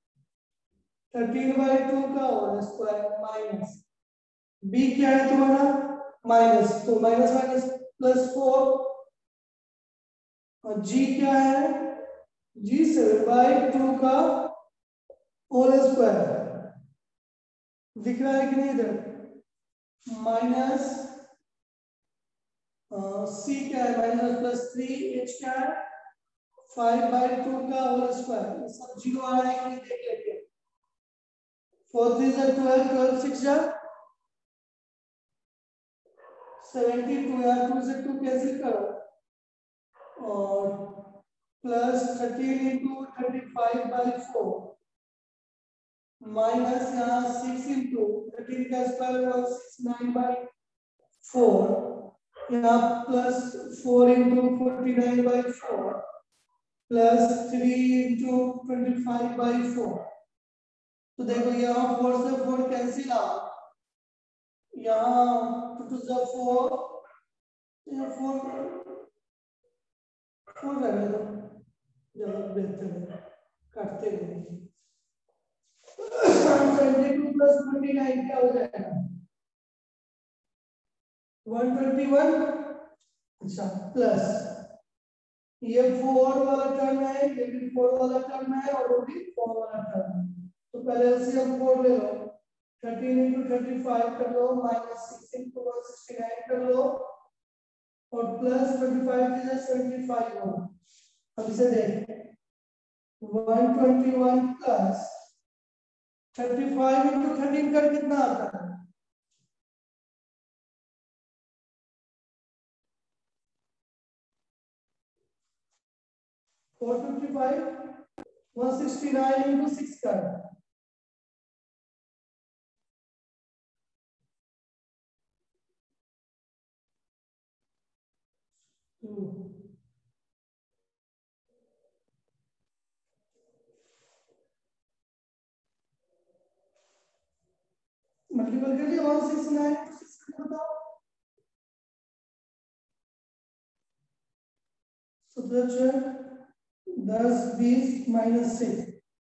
13/2 का होल स्क्वायर माइनस b क्या है तुम्हारा माइनस, तो माइनस माइनस प्लस 4 और g क्या है g 7/2 का होल स्क्वायर। दिख रहा है कि नहीं इधर? माइनस c क्या है माइनस प्लस 3, h क्या है 5/2 का होल स्क्वायर। ये सब जीरो आ रहा है कि नहीं देख लेते हैं। 4 3 जा 12, 12 6 जा 72, यार 2 से 2 कैंसिल करो और प्लस 13 इंटू 35/4 माइनस यहाँ 6 इंटू 13 का स्क्वायर 169/4 यहाँ प्लस 4 इंटू 49/4 प्लस 3 इंटू 25/4। तो देखो यहाँ 4 से 4 कैंसिल आउट, यहाँ 2 to 4, 4 रहने दो, ज्यादा बेहतर है, काटते नहीं। 72 प्लस 29 क्या हो जाएगा? 121। अच्छा प्लस ये 4 वाला टर्म है, ये भी 4 वाला टर्म है और वो भी 4 वाला टर्म है। तो पहले एलसीएम 4 ले लो, 13 इंटू 35 कर लो माइनस 6 इंटू 169 कर लो और प्लस 25 की जगह 75 हो। अब इसे देख 121 प्लस 35 इंटू 13 कर कितना आता है? फोर 169 इंटू 6 कर 2 मल्टीपल कर लिया 169 इंटू 6 कर बताओ। 17 10 20 माइनस 6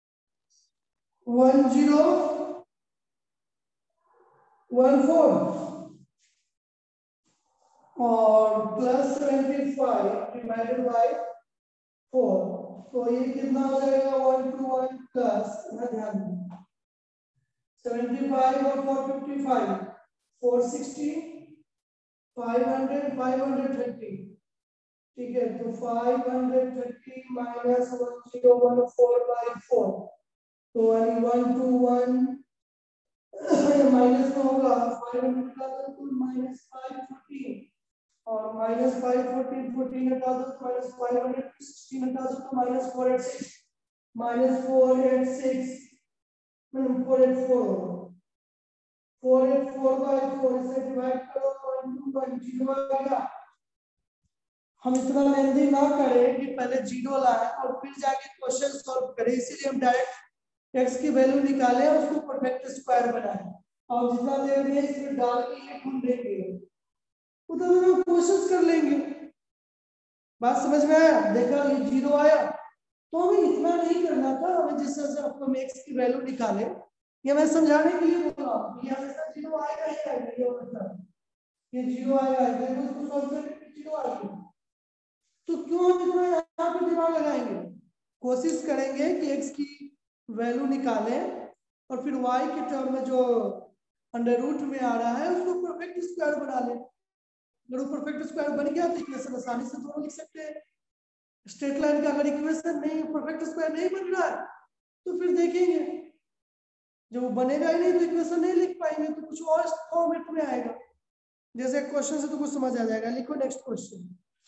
1014 और प्लस 75 डिवाइडेड बाय 4, तो ये कितना हो जाएगा 121 प्लस, ध्यान 75 और 455 460 500 530, ठीक है। तो 530 माइनस 1014/4, तो 121 माइनस में होगा 500 का तो माइनस 514 और माइनस 514 14 हटा दो तो माइनस 500 16 हटा दो तो माइनस 486 माइनस 486 484 484 बाय 4 से डिवाइड करो तो 1.0 आएगा। हम इतना लेंदी ना करें कि पहले जीरो लाए और फिर जाके क्वेश्चन सॉल्व करें, इसीलिए हम डायरेक्ट x की वैल्यू निकाले और उसको परफेक्ट स्क्वायर बनाए और जितना दे दिया इसमें डाल के ये ढूंढ देंगे, उतना हम कोशिश कर लेंगे। बात समझ में आया? देखा ये जीरो आया तो हमें इतना नहीं करना था, हमें जिस तरह से आपको x की वैल्यू निकाले ये मैं समझाने के लिए बोल रहा हूँ। ये हमेशा जीरो आएगा ही आएगा, ये जीरो आएगा, इसको सॉल्व करके जीरो आएगा। तो क्यों हम इतना यहाँ पे दिमाग लगाएंगे? कोशिश करेंगे कि x की वैल्यू निकालें और फिर y के टर्म में जो अंडर रूट में आ रहा है उसको परफेक्ट स्क्वायर बना लें। अगर वो परफेक्ट स्क्वायर बन गया तो इक्वेशन आसानी से दोनों लिख सकते हैं। स्ट्रेट लाइन का अगर इक्वेशन नहीं परफेक्ट स्क्वायर नहीं बन रहा है तो फिर देखेंगे, जब वो बनेगा ही नहीं तो इक्वेशन नहीं लिख पाएंगे, तो कुछ और फॉर्मेट में आएगा। जैसे क्वेश्चन से तो कुछ समझ आ जाएगा। लिखो नेक्स्ट क्वेश्चन।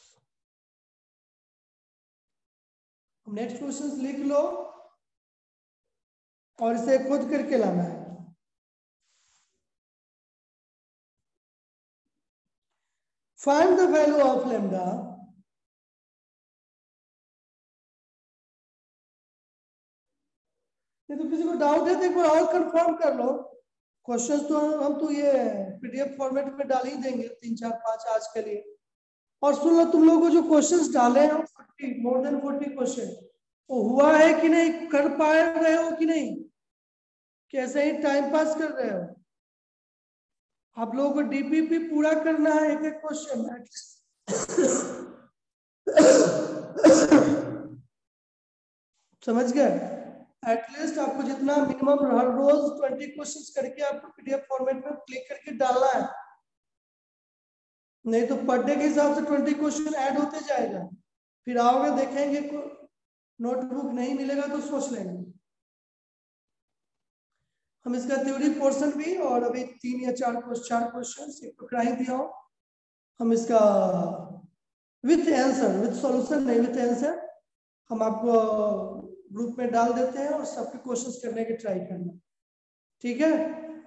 नेक्स्ट क्वेश्चन लिख लो और इसे खुद करके लाना है। Find the value of lambda ये तो किसी को डाउट है तो एक बार और कंफर्म कर लो। क्वेश्चंस तो हम तो ये पीडीएफ फॉर्मेट में डाल ही देंगे 3 4 5 आज के लिए। और सुन लो, तुम लोगों को जो क्वेश्चंस डाले हैं 40 मोर देन 40 क्वेश्चन वो हुआ है कि नहीं, कर पा रहे हो कि नहीं, कैसे ही टाइम पास कर रहे हो? आप लोगों को डीपीपी पूरा करना है, एक एक क्वेश्चन। समझ गए? एटलीस्ट आपको जितना मिनिमम हर रोज 20 क्वेश्चंस करके आपको पीडीएफ फॉर्मेट में क्लिक करके डालना है, नहीं तो पर डे के हिसाब से 20 क्वेश्चन ऐड होते जाएगा। फिर आओगे देखेंगे नोटबुक नहीं मिलेगा तो सोच लेंगे। हम इसका थ्योरी पोर्शन भी और अभी 3 या 4 क्वेश्चन एक तो करा ही दिया हो, हम इसका विथ आंसर विथ सॉल्यूशन नहीं विथ आंसर हम आपको ग्रुप में डाल देते हैं और सबके क्वेश्चंस करने के ट्राई करना, ठीक है?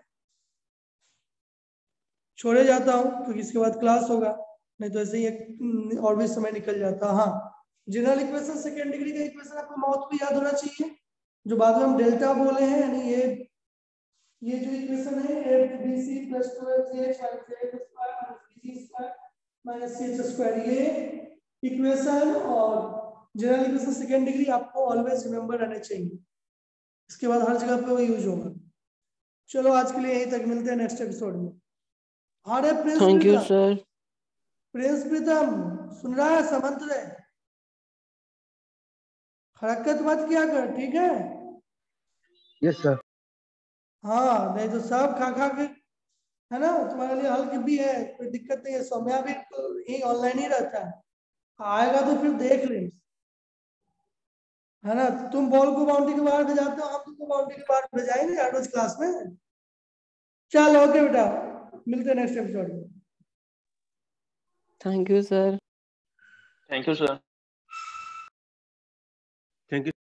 छोड़े जाता हूँ क्योंकि इसके बाद क्लास होगा, नहीं तो ऐसे ही और भी समय निकल जाता। हाँ, जनरल इक्वेशन सेकेंड डिग्री का इक्वेशन आपको माउथ पे याद होना चाहिए, जो बाद में हम डेल्टा बोले हैं, यानी ये जो इक्वेशन है f(bc + 12ch - ch स्क्वायर ये इक्वेशन और जनरल इक्वेशन सेकेंड डिग्री आपको ऑलवेज रिमेंबर रहने चाहिए। इसके बाद हर जगह पे वो यूज होगा। चलो आज के लिए यहीं तक, मिलते हैं नेक्स्ट एपिसोड में। अरे Prince thank you Pritam, sir. Prince Pritam सुन रहा है? समंत रहे, हरकत मत किया कर, ठीक है? Yes sir. हाँ, नहीं तो सब खा खा के, है ना? तुम्हारे लिए हल्क भी है, कोई दिक्कत नहीं है। सौम्या भी तो यही ऑनलाइन ही रहता है, आएगा तो फिर देख ले, है ना? तुम बॉल को बाउंड्री के बाहर भेजाते हो, हम तुमको बाउंड्री के बाहर भेजाएंगे हर रोज क्लास में। चलो ओके बेटा, मिलते हैं नेक्स्ट एपिसोड में। Thank you sir. Thank you sir. Thank you.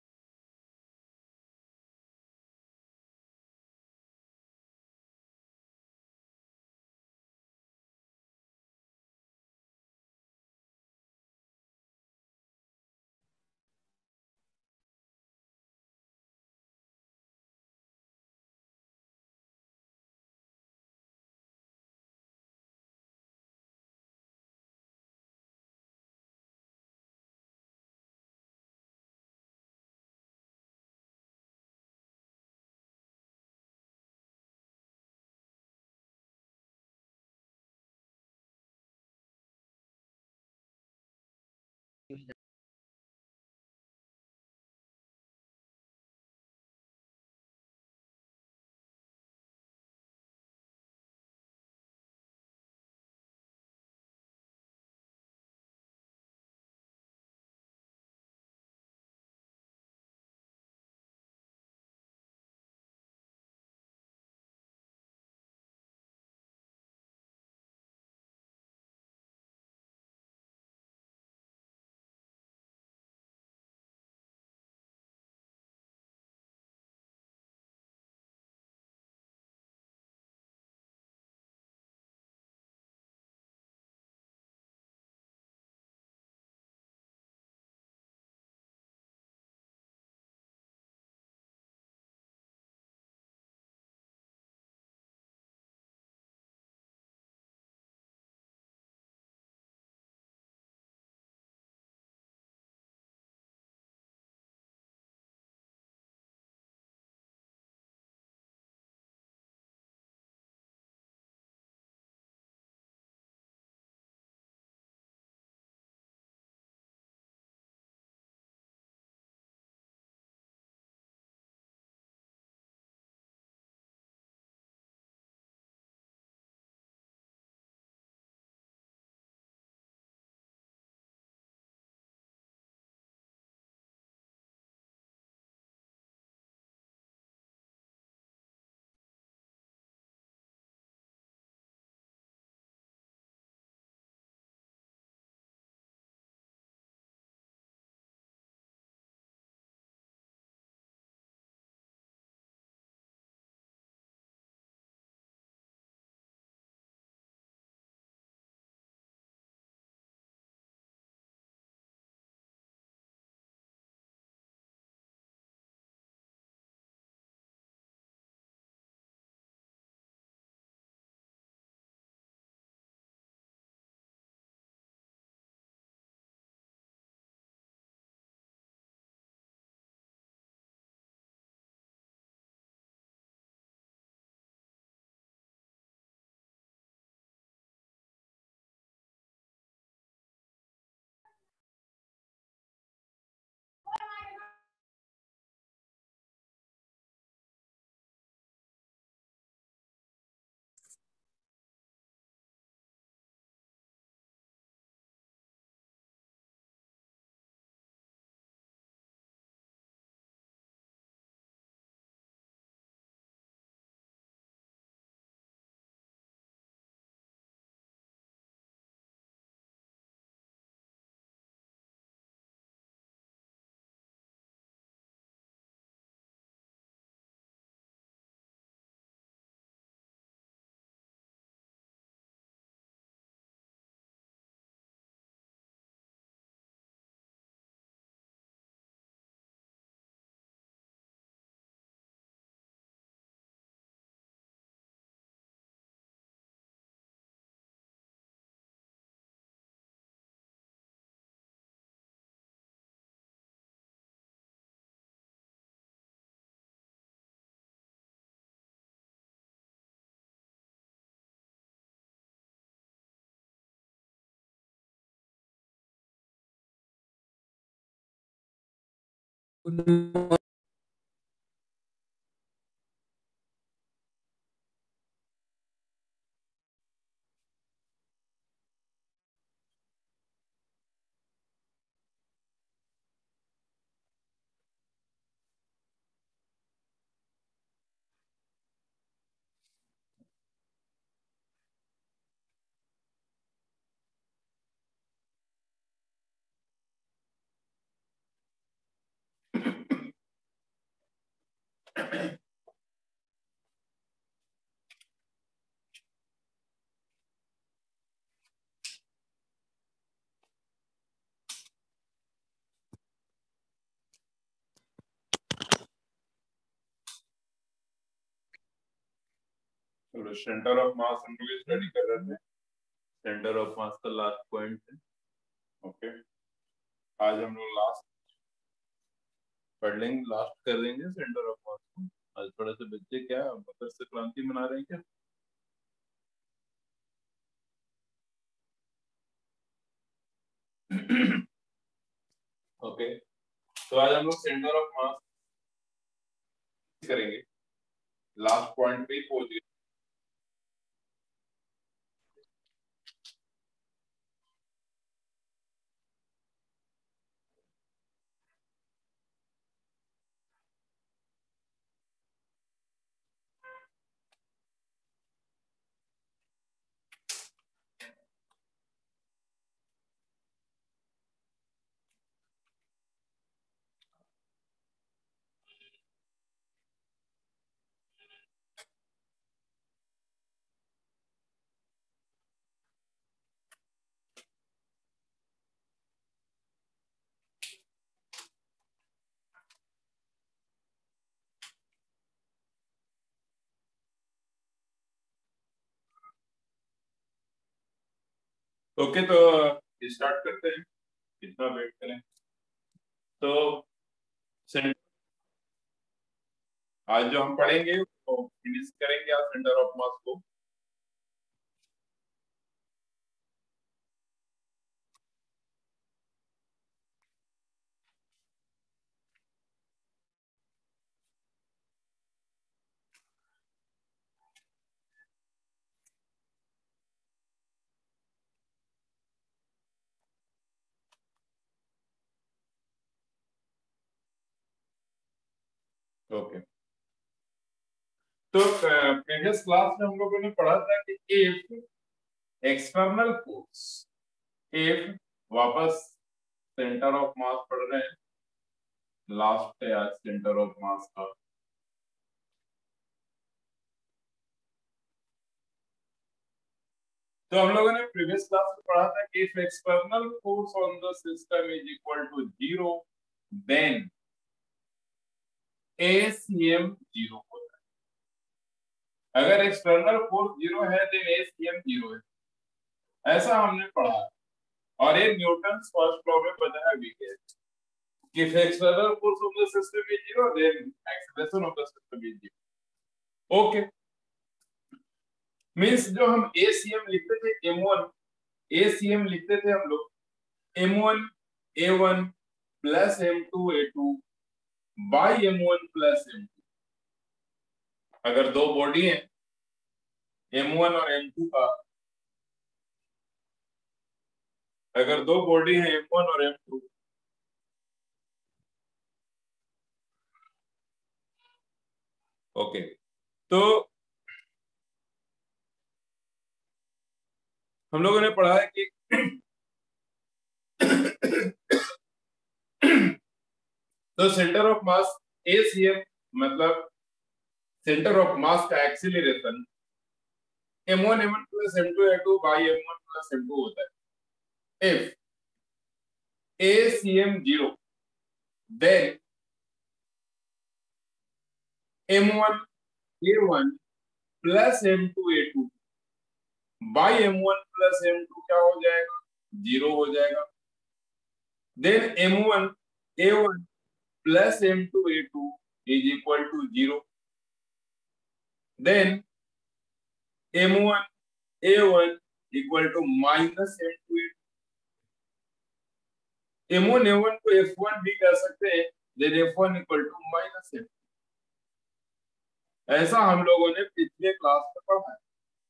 चलो सेंटर ऑफ मास हम लोग स्टडी कर रहे थे। सेंटर ऑफ मास का लास्ट पॉइंट है। ओके, आज हम लोग लास्ट पढ़ लेंगे, लास्ट कर देंगे सेंटर ऑफ मास को। आज थोड़ा सा बच्चे क्या मकर संक्रांति मना रहे हैं क्या? ओके, तो आज हम लोग सेंटर ऑफ मास करेंगे। लास्ट पॉइंट पे ही पहुंच गए। ओके, तो स्टार्ट करते हैं, कितना वेट करें। तो आज जो हम पढ़ेंगे वो फिनिश करेंगे आज सेंटर ऑफ मास को। ओके, तो प्रीवियस क्लास में हम लोगों ने पढ़ा था कि इफ एक्सटर्नल फोर्स, इफ वापस सेंटर ऑफ मास पढ़ रहे हैं, लास्ट है आज सेंटर ऑफ मास का। तो हम लोगों ने प्रीवियस क्लास में पढ़ा था कि if external force on the system is equal to 0 then ACM 0 होता है। अगर एक्सटर्नल फोर्स 0 है देन ACM 0 है, ऐसा हमने पढ़ा। और ये न्यूटन्स फर्स्ट लॉ में बताया भी गया कि if external force of the system is 0 then acceleration of the system is 0। Okay, means जो हम ACM लिखते थे M1, ACM लिखते थे हम लोग M1 A1 plus M2 A2 by M1 plus M2। अगर दो बॉडी है M1 और M2 का, अगर दो बॉडी है M1 और M2, ओके, तो हम लोगों ने पढ़ा है कि तो सेंटर ऑफ मास ACM मतलब सेंटर ऑफ मास का acceleration M1 A1 plus M2 A2 by M1 plus M2 होता है। इफ ACM 0 then M1 A1 plus M2 A2 by M1 plus M2 क्या हो जाएगा? 0 हो जाएगा। Then M1 A1 plus M2 A2 is equal to 0। Then M1 A1 equal to minus M2 A2। M1 A1 को F1 भी कह सकते हैं then F1 equal to minus F2। ऐसा हम लोगों ने पिछले क्लास में पढ़ा है।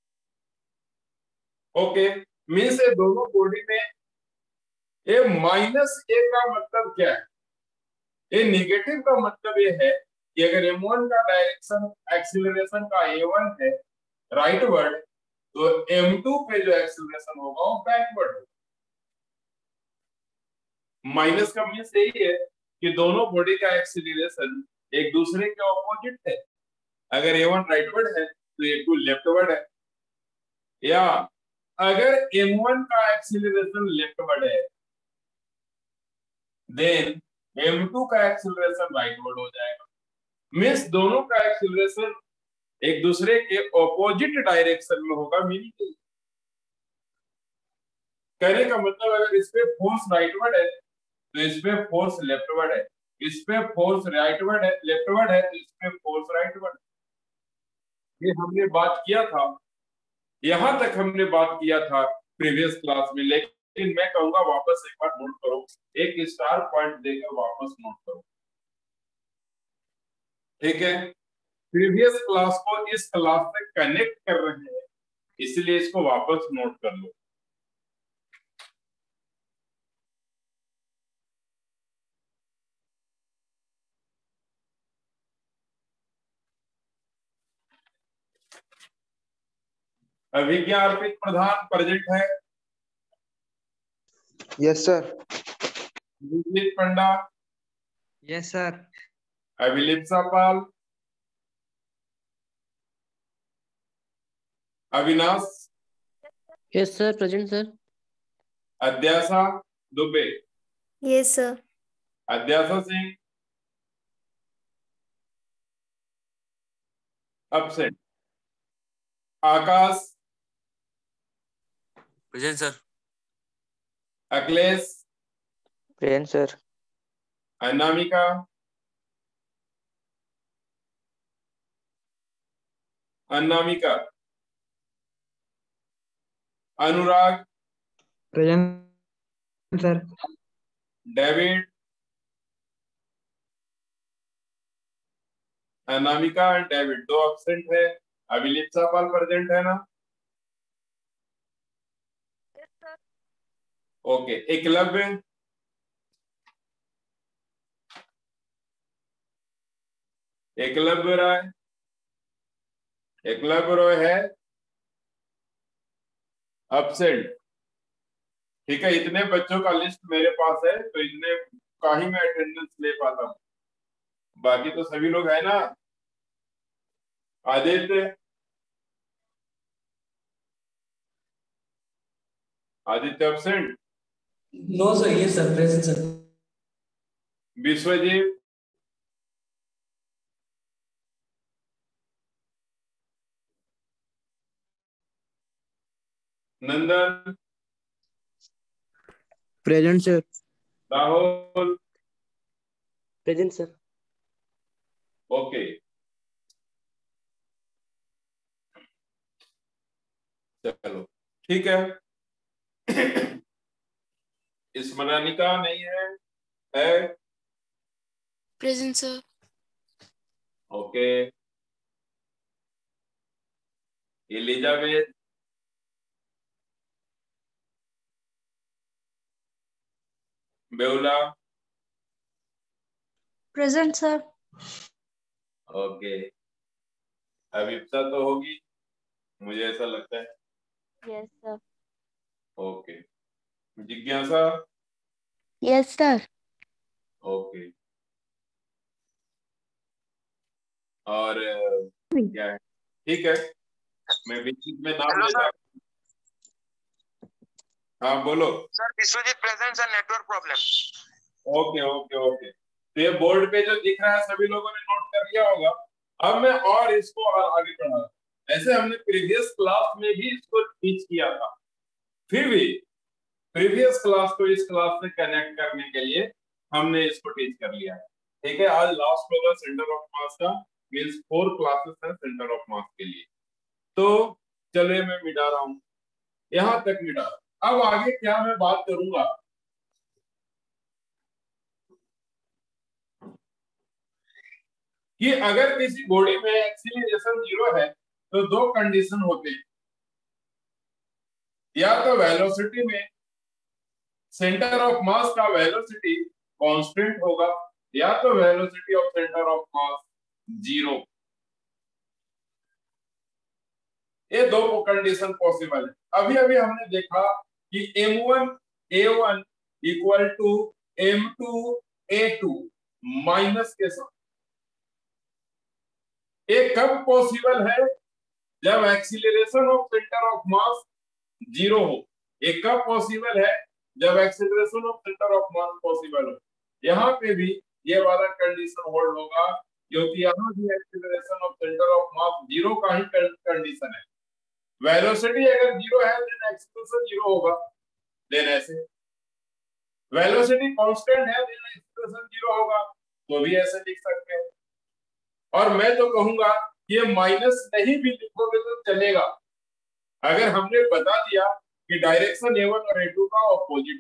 ओके, मीन्स ये दोनों बॉडी में ये माइनस ए का मतलब क्या है? ये नेगेटिव का मतलब ये है कि अगर m1 का डायरेक्शन एक्सीलरेशन का a1 है राइटवर्ड, तो m2 पे जो एक्सीलरेशन होगा वो बैकवर्ड होगा। माइनस का मीन्स यही है कि दोनों बॉडी का एक्सीलरेशन एक दूसरे के ऑपोजिट है। अगर a1 राइटवर्ड है तो a2 लेफ्टवर्ड है, या अगर m1 का एक्सीलरेशन लेफ्टवर्ड है देन m2 का एक्सीलरेशन राइटवर्ड हो जाएगा। मीन्स दोनों का एक्सीलरेशन एक दूसरे के ऑपोजिट डायरेक्शन में होगा। मीनिंग कहने का मतलब अगर इस पे फोर्स राइटवर्ड है तो इस पे फोर्स लेफ्टवर्ड है, इस पे फोर्स राइटवर्ड है लेफ्टवर्ड है तो इस पे फोर्स राइटवर्ड है। ये हमने बात किया था, यहां तक हमने बात किया था प्रीवियस क्लास में, लेकिन मैं कहूंगा वापस एक बार नोट करो, एक स्टार पॉइंट देकर वापस नोट करो, ठीक है? प्रीवियस क्लास को इस क्लास से कनेक्ट कर रहे हैं, इसलिए इसको वापस नोट कर लो। अभिज्ञा अर्पित प्रधान प्रेजेंट है। Yes sir. Vijit Panda, yes sir. Abhilipsa Pal, Avinash, yes sir, present sir. Adhyasa Dubey, yes sir. Adhyasa Singh, absent. Akash, present sir. Akhilesh, present sir. Anamika, Anamika, Anurag, present sir. David, Anamika and David दो एब्सेंट है। अभिलिप्सा पाल प्रेजेंट है ना? ओके। एकलव्य, एकलव्य राय, एकलव्य रॉय है एब्सेंट, ठीक है? इतने बच्चों का लिस्ट मेरे पास है तो इतने का ही मैं अटेंडेंस ले पाता हूँ, बाकी तो सभी लोग है ना? Aditya, Aditya absent. No sir, yes sir, present sir. Vishwajit, Nandan, present sir. Rahul, present sir. Okay. चलो ठीक है। स्मरणिका नहीं है? है? Present sir. Okay. Elizabeth, Beulah, present sir. Okay. Abhipsa तो होगी, मुझे ऐसा लगता है। Yes sir. ओके। जिज्ञासा, यस सर। ओके। और क्या है? ठीक है, मैं बीच में नाम लेता। हाँ बोलो sir. Vishwajit present sir, network problem. Okay okay okay. तो ये बोर्ड पे जो दिख रहा है सभी लोगों ने नोट कर लिया होगा। अब मैं और इसको और आगे बढ़ा, ऐसे हमने प्रीवियस क्लास में भी इसको टीच किया था, फिर भी प्रीवियस क्लास को इस क्लास से कनेक्ट करने के लिए हमने इसको टीच कर लिया है, ठीक है? आज लास्ट होगा सेंटर ऑफ मास का, मींस 4 क्लासेस है सेंटर ऑफ मास के लिए। तो चलिए मैं मिटा रहा हूं, यहां तक मिटा। अब आगे क्या मैं बात करूंगा, कि अगर किसी बॉडी में एक्सीलरेशन 0 है तो दो कंडीशन होते हैं, या तो वेलोसिटी में सेंटर ऑफ मास का वेलोसिटी कांस्टेंट होगा, या तो velocity of centre of mass 0। ये दो कंडीशन पॉसिबल है। अभी अभी हमने देखा कि m1 a1 equal to m2 a2 minus के साथ। ये कब पॉसिबल है? जब acceleration of centre of mass 0 हो। ये कब पॉसिबल है? जब acceleration of centre of mass possible हो। यहाँ पे भी ये वाला कंडीशन होल्ड होगा, क्योंकि यहाँ भी acceleration of centre of mass 0 का ही कंडीशन है। वेलोसिटी अगर 0 है देन एक्सीलरेशन 0 होगा, देन ऐसे। वेलोसिटी कांस्टेंट है देन एक्सीलरेशन 0 होगा, तो भी ऐसे लिख सकते हैं। और मैं तो कहूंगा ये माइनस नहीं भी लिखोगे तो चलेगा, अगर हमने बता दिया कि डायरेक्शन a1 और a2 का ऑपोजिट।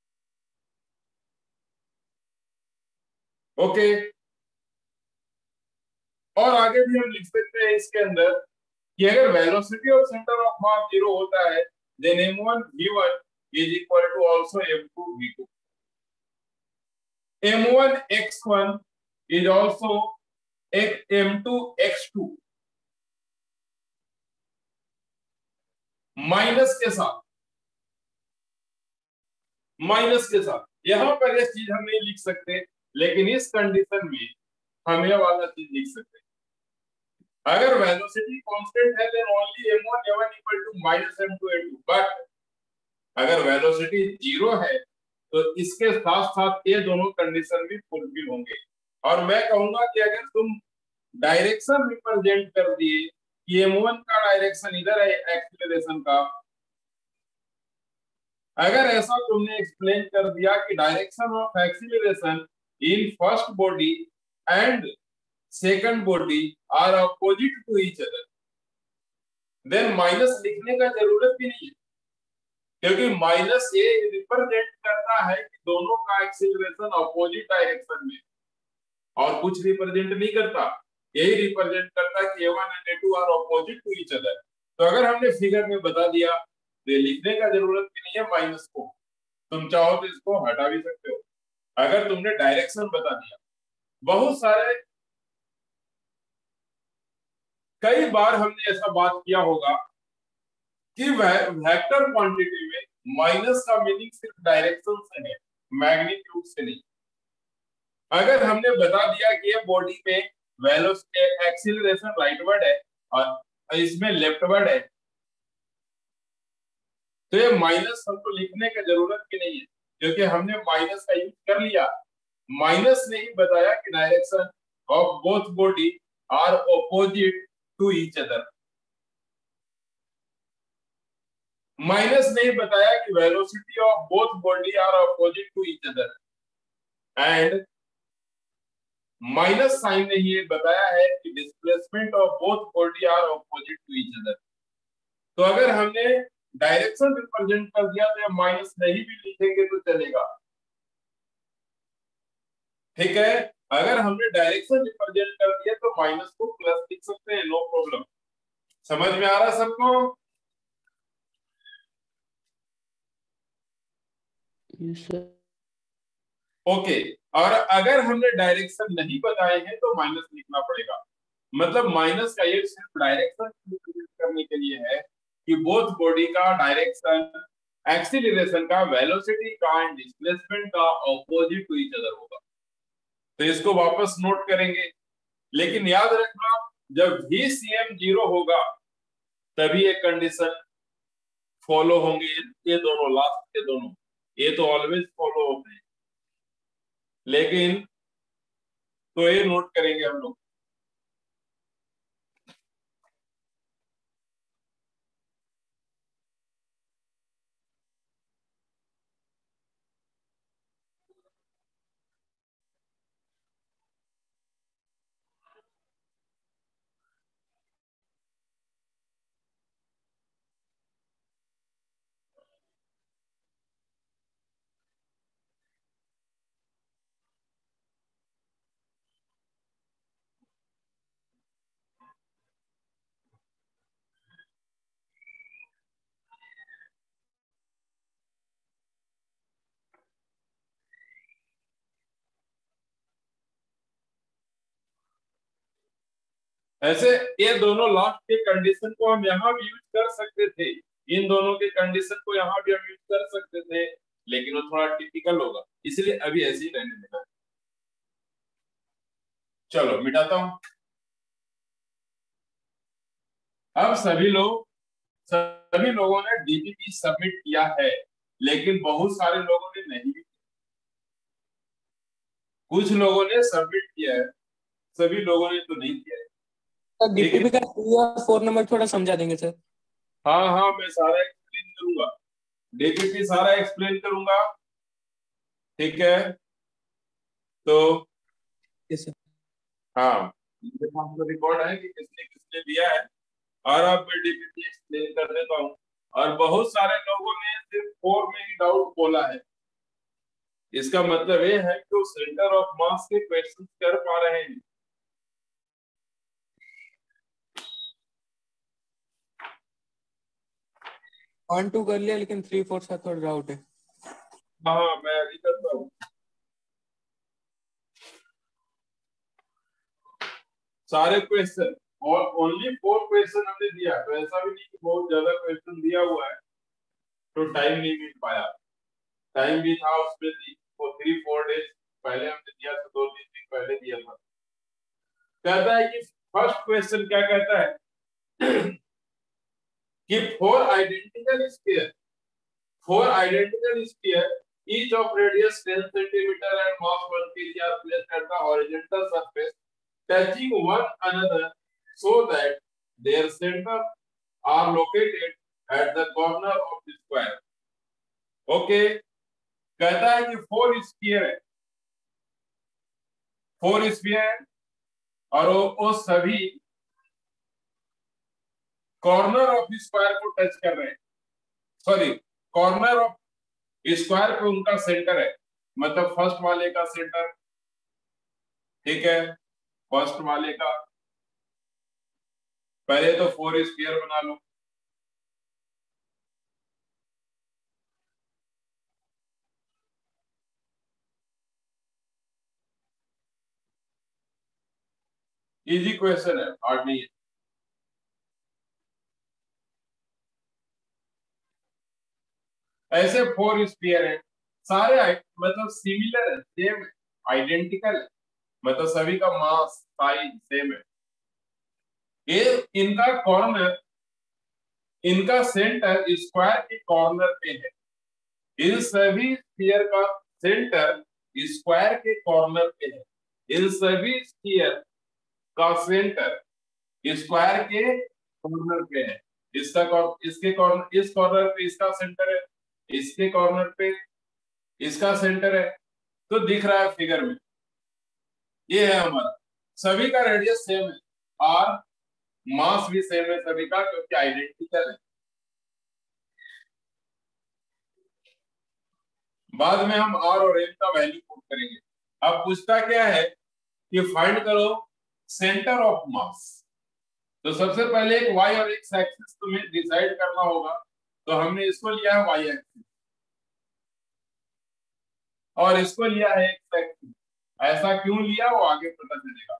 ओके, और आगे भी हम लिख सकते हैं इसके अंदर कि अगर velocity of centre of mass 0 होता है then m1 v1 is equal to also m2 v2। m1 x1 is also m2 x2 minus के साथ। यहां पर ये चीज हम नहीं लिख सकते, लेकिन इस कंडीशन में हम ये वाला चीज लिख सकते हैं। अगर वेलोसिटी कांस्टेंट है then only m1 a1 equal to minus m2 a2। But अगर वेलोसिटी 0 है तो इसके साथ साथ ये दोनों कंडीशन भी फुलफिल होंगे। और मैं कहूंगा कि अगर तुम डायरेक्शन रिप्रेजेंट कर दिए कि m1 का डायरेक्शन इधर है एक्सीलरेशन का, अगर ऐसा तुमने एक्सप्लेन कर दिया कि direction of acceleration in first body and second body are opposite to each other, then minus लिखने का जरूरत भी नहीं है, क्योंकि माइनस ये रिप्रेजेंट करता है कि दोनों का एक्सीलरेशन अपोजिट डायरेक्शन में, और कुछ रिप्रेजेंट नहीं करता। यही रिप्रेजेंट करता है कि a1 and a2 are opposite to each other. तो अगर हमने फिगर में बता दिया तो लिखने का जरूरत भी नहीं है माइनस को, तुम चाहो तो इसको हटा भी सकते हो अगर तुमने डायरेक्शन बता दिया। बहुत सारे कई बार हमने ऐसा बात किया होगा कि वेक्टर क्वांटिटी में माइनस का मीनिंग सिर्फ डायरेक्शन से है, मैग्नीट्यूड से नहीं। अगर हमने बता दिया कि ये बॉडी में वेलोसिटी एक्सीलरेशन राइटवर्ड है और इसमें लेफ्टवर्ड है, तो ये माइनस हमको लिखने की जरूरत भी नहीं है, क्योंकि हमने माइनस का यूज कर लिया। माइनस ने ही बताया कि direction of both body are opposite to each other. Minus ने ही बताया कि velocity of both body are opposite to each other, and minus sign ने ही बताया है कि displacement of both body are opposite to each other. तो अगर हमने डायरेक्शन रिप्रेजेंट कर दिया तो माइनस नहीं भी लिखेंगे तो चलेगा, ठीक है। अगर हमने डायरेक्शन रिप्रेजेंट कर दिया तो माइनस को प्लस लिख सकते हैं, नो प्रॉब्लम। समझ में आ रहा सबको? Yes sir. ओके, और अगर हमने डायरेक्शन नहीं बताए हैं तो माइनस लिखना पड़ेगा। मतलब माइनस का ये सिर्फ डायरेक्शन रिप्रेजेंट करने के लिए है कि बोथ बॉडी का डायरेक्शन, एक्सीलरेशन का, वेलोसिटी का एंड डिस्प्लेसमेंट का ऑपोजिट टू ईच अदर होगा। तो इसको वापस नोट करेंगे, लेकिन याद रखना जब VCM 0 होगा तभी ये कंडीशन फॉलो होंगे। ये दोनों लास्ट के दोनों ये तो ऑलवेज फॉलो होते हैं, लेकिन तो ये नोट करेंगे हम लोग। ऐसे ये दोनों लास्ट के कंडीशन को हम यहाँ भी यूज कर सकते थे, इन दोनों के कंडीशन को यहाँ भी हम यूज कर सकते थे, लेकिन वो थोड़ा टिपिकल होगा, इसलिए अभी ऐसे ही रहने देना। चलो मिटाता हूं। अब सभी लोगों ने डीपीपी सबमिट किया है, लेकिन बहुत सारे लोगों ने नहीं भी किया। कुछ लोगों ने सबमिट किया है, सभी लोगों ने तो नहीं किया है। सर डीपीपी का 3 और 4 नंबर थोड़ा समझा देंगे सर। हाँ मैं सारा एक्सप्लेन करूंगा, डीपीपी सारा एक्सप्लेन करूंगा, ठीक है। तो यस सर। हाँ रिकॉर्ड है कि किसने किसने दिया है, और अब मैं डीपीपी एक्सप्लेन कर देता हूँ। और बहुत सारे लोगों ने सिर्फ 4 में ही डाउट बोला है, इसका मतलब ये है कि वो सेंटर ऑफ मास के क्वेश्चन कर पा रहे हैं। वन टू कर लिया, लेकिन 3 4 का थोड़ा डाउट है। हाँ मैं अभी करता हूँ। सारे क्वेश्चन और ओनली 4 क्वेश्चन हमने दिया, तो ऐसा भी नहीं कि बहुत ज्यादा क्वेश्चन दिया हुआ है तो टाइम नहीं मिल पाया। टाइम भी था उसमें 3-4 डेज पहले हमने दिया था, 2-3 दिन पहले दिया था। कहता है कि फर्स्ट क्वेश्चन क्या कहता है कि 4 identical sphere each of radius 10 centimeter and mass 1 kg are placed at the horizontal surface touching one another so that their centers are located at the corner of the square. Okay, कहता है कि 4 sphere है, 4 sphere और वो सभी corner of square को touch कर रहे हैं। सॉरी, कॉर्नर ऑफ स्क्वायर पे उनका सेंटर है, मतलब फर्स्ट वाले का सेंटर, ठीक है। फर्स्ट वाले का पहले तो 4 स्फीयर बना लो। इजी क्वेश्चन है, हार्ड नहीं है। ऐसे 4 स्फीयर है, सारे मतलब सिमिलर है, सेम है, आइडेंटिकल है, मतलब सभी का मास साइज सेम है। ये इनका कॉर्नर, इनका सेंटर स्क्वायर के कॉर्नर पे है। इन सभी स्फीयर का सेंटर स्क्वायर के कॉर्नर पे है। इन सभी स्फीयर का सेंटर स्क्वायर के कॉर्नर पे है। इसके कॉर्नर, इस कॉर्नर पे इसका सेंटर है, इसके कॉर्नर पे इसका सेंटर है। तो दिख रहा है फिगर में, ये है हमारा। सभी का रेडियस सेम है और मास भी सेम है सभी का, क्योंकि आइडेंटिकल है। बाद में हम आर और एम का वैल्यू पुट करेंगे। अब पूछता क्या है कि फाइंड करो सेंटर ऑफ मास। तो सबसे पहले एक वाई और एक्स एक्सिस तुम्हें डिसाइड करना होगा। तो हमने इसको लिया है वाई एक्सिस और इसको लिया है एक्स एक्सिस। ऐसा क्यों लिया वो आगे पता चलेगा,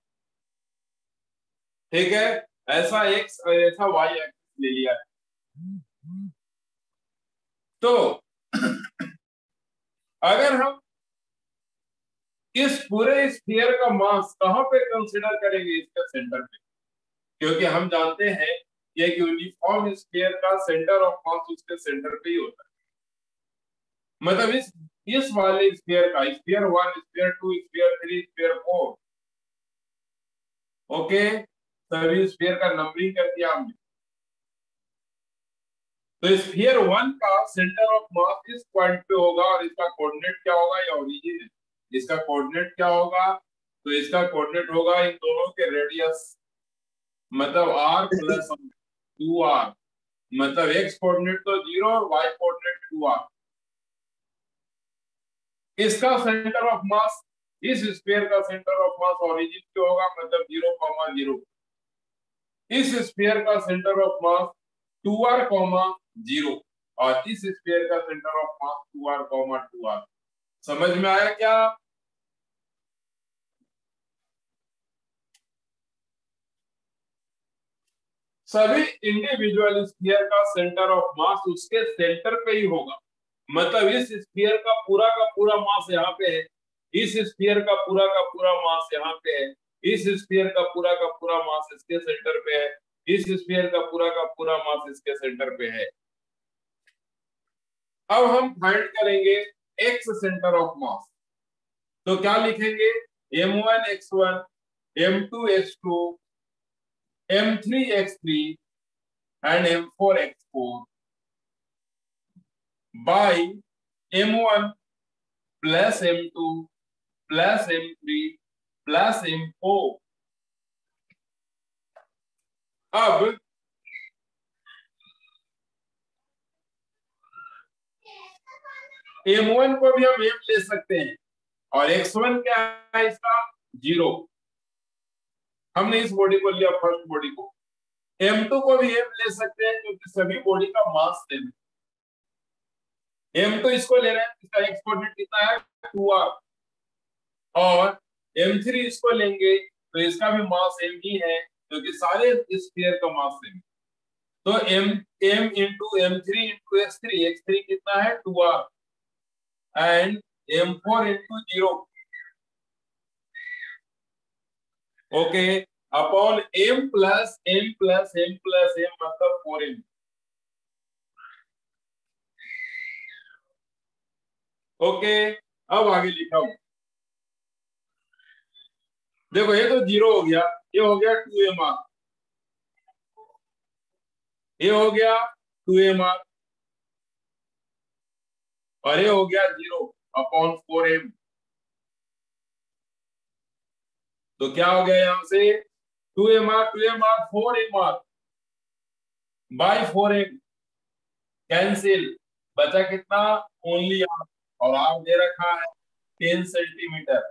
ठीक है। ऐसा एक्स और ऐसा वाई एक्सिस ले लिया है। तो अगर हम इस पूरे स्फीयर का मास कहां पे कंसीडर करेंगे, इसके सेंटर पे, क्योंकि हम जानते हैं कि एक यूनिफॉर्म स्फीयर का सेंटर ऑफ मास उसके सेंटर पे ही होता है। मतलब इस वाले स्फीयर का sphere 1, sphere 2, sphere 3, sphere 4, okay, सभी स्फीयर का नंबरिंग कर दिया हमने। तो स्फीयर 1 का सेंटर ऑफ मास इस पॉइंट पे होगा और इसका कोऑर्डिनेट क्या होगा, ये ओरिजिन है। इसका कोऑर्डिनेट क्या होगा, तो इसका कोऑर्डिनेट होगा इन दोनों के रेडियस, मतलब r प्लस 2r, मतलब x कोऑर्डिनेट तो 0 और y कोऑर्डिनेट 2r। इसका सेंटर ऑफ मास, इस स्फीयर का सेंटर ऑफ मास ओरिजिन पे होगा, मतलब 0,0। इस स्फीयर का सेंटर ऑफ मास 2r,0 और इस स्फीयर का सेंटर ऑफ मास 2r,2r। समझ में आया क्या? सभी इंडिविजुअल स्फीयर का सेंटर ऑफ मास उसके सेंटर पे ही होगा। मतलब इस स्फीयर का पूरा मास यहाँ पे है, इस स्फीयर का पूरा मास यहाँ पे है, इस स्फीयर का पूरा मास इसके सेंटर पे है, इस स्फीयर का पूरा मास इसके सेंटर पे है। अब हम फाइंड करेंगे एक्स सेंटर ऑफ मास। तो क्या लिखेंगे? m1 x1, m2 x2, m3 x3 and m4 x4 by m1 plus m2 plus m3 plus m4। अब m1 को भी हम m ले सकते हैं और x1 क्या है इसका 0। हमने इस बॉडी को लिया, फर्स्ट बॉडी को। m2 को भी m ले सकते हैं क्योंकि सभी बॉडी का मास सेम है। m2 इसको ले रहे हैं, इसका x कोऑर्डिनेट कितना है 2r, और m3 इसको लेंगे तो इसका भी मास सेम ही है क्योंकि सारे स्फीयर का मास सेम है। तो m into m3 into x3 कितना है 2r and m4 into 0 okay upon m plus m मतलब 4m। ओके अब आगे लिखा हूं, देखो ये तो 0 हो गया, ये हो गया 2mr, ये हो गया 2mr और ये हो गया 0 अपॉन 4m। तो क्या हो गया यहां से 2mr 4mr bye 4m cancel, बचा कितना ओनली r, और r दे रखा है 10 सेंटीमीटर।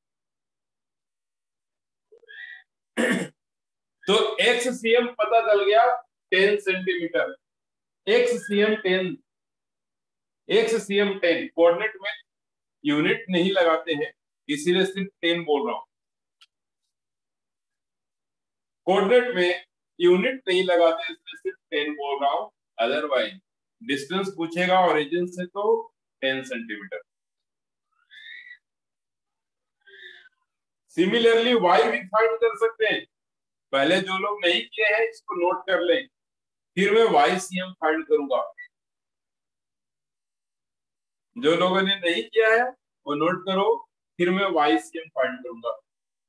तो XCM पता चल गया 10 सेंटीमीटर, XCM 10 कोऑर्डिनेट में यूनिट नहीं लगाते हैं इसीलिए सिर्फ 10 बोल रहा हूं। कोऑर्डिनेट में यूनिट नहीं लगाते इसलिए सिर्फ 10 बोल रहा हूं, अदरवाइज डिस्टेंस पूछेगा ओरिजिन से तो 10 सेंटीमीटर। सिमिलरली y भी फाइंड कर सकते हैं। पहले जो लोग नहीं किए हैं इसको नोट कर लें, फिर मैं YCM फाइंड करूंगा। जो लोगों ने नहीं किया है वो नोट करो, फिर मैं YCM फाइंड करूंगा।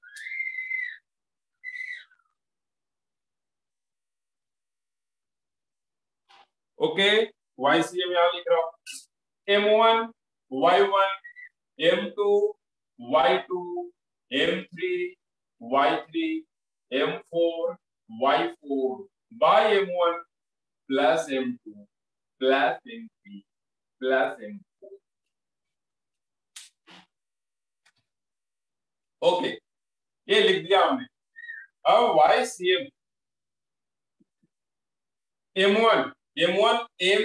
ओके YCM यहां लिख रहा हूं, M1 Y1 M2 Y2 M3 Y3 M4 Y4 by M1 plus M2 plus M3 plus M4। Okay ये लिख दिया हमने। अब YCM M1 M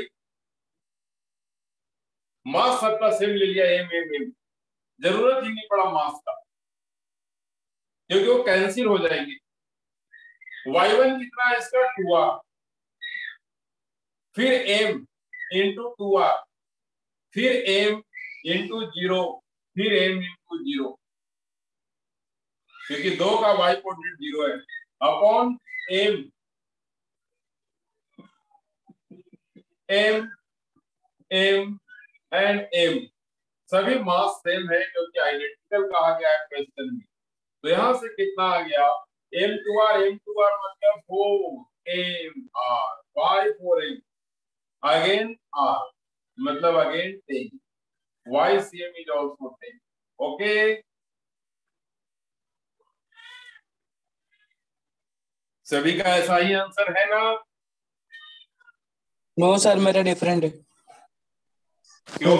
मास सबका सेम ले लिया, M जरूरत ही नहीं पड़ा मास का क्योंकि वो कैंसिल हो जाएंगे। Y1 कितना है इसका 2r, फिर m इंटू 2r, फिर m इंटू 0, फिर m इंटू 0 क्योंकि 2 का y कोऑर्डिनेट 0 है, अपॉन m एंड m सभी मास सेम है क्योंकि आइडेंटिकल कहा गया है क्वेश्चन में। तो यहां से कितना आ गया m2r मतलब 4mr by 4m again r मतलब again 10। YCM is also 10। Okay सभी का ऐसा ही आंसर है ना? नो सर मेरा डिफरेंट है। क्यों?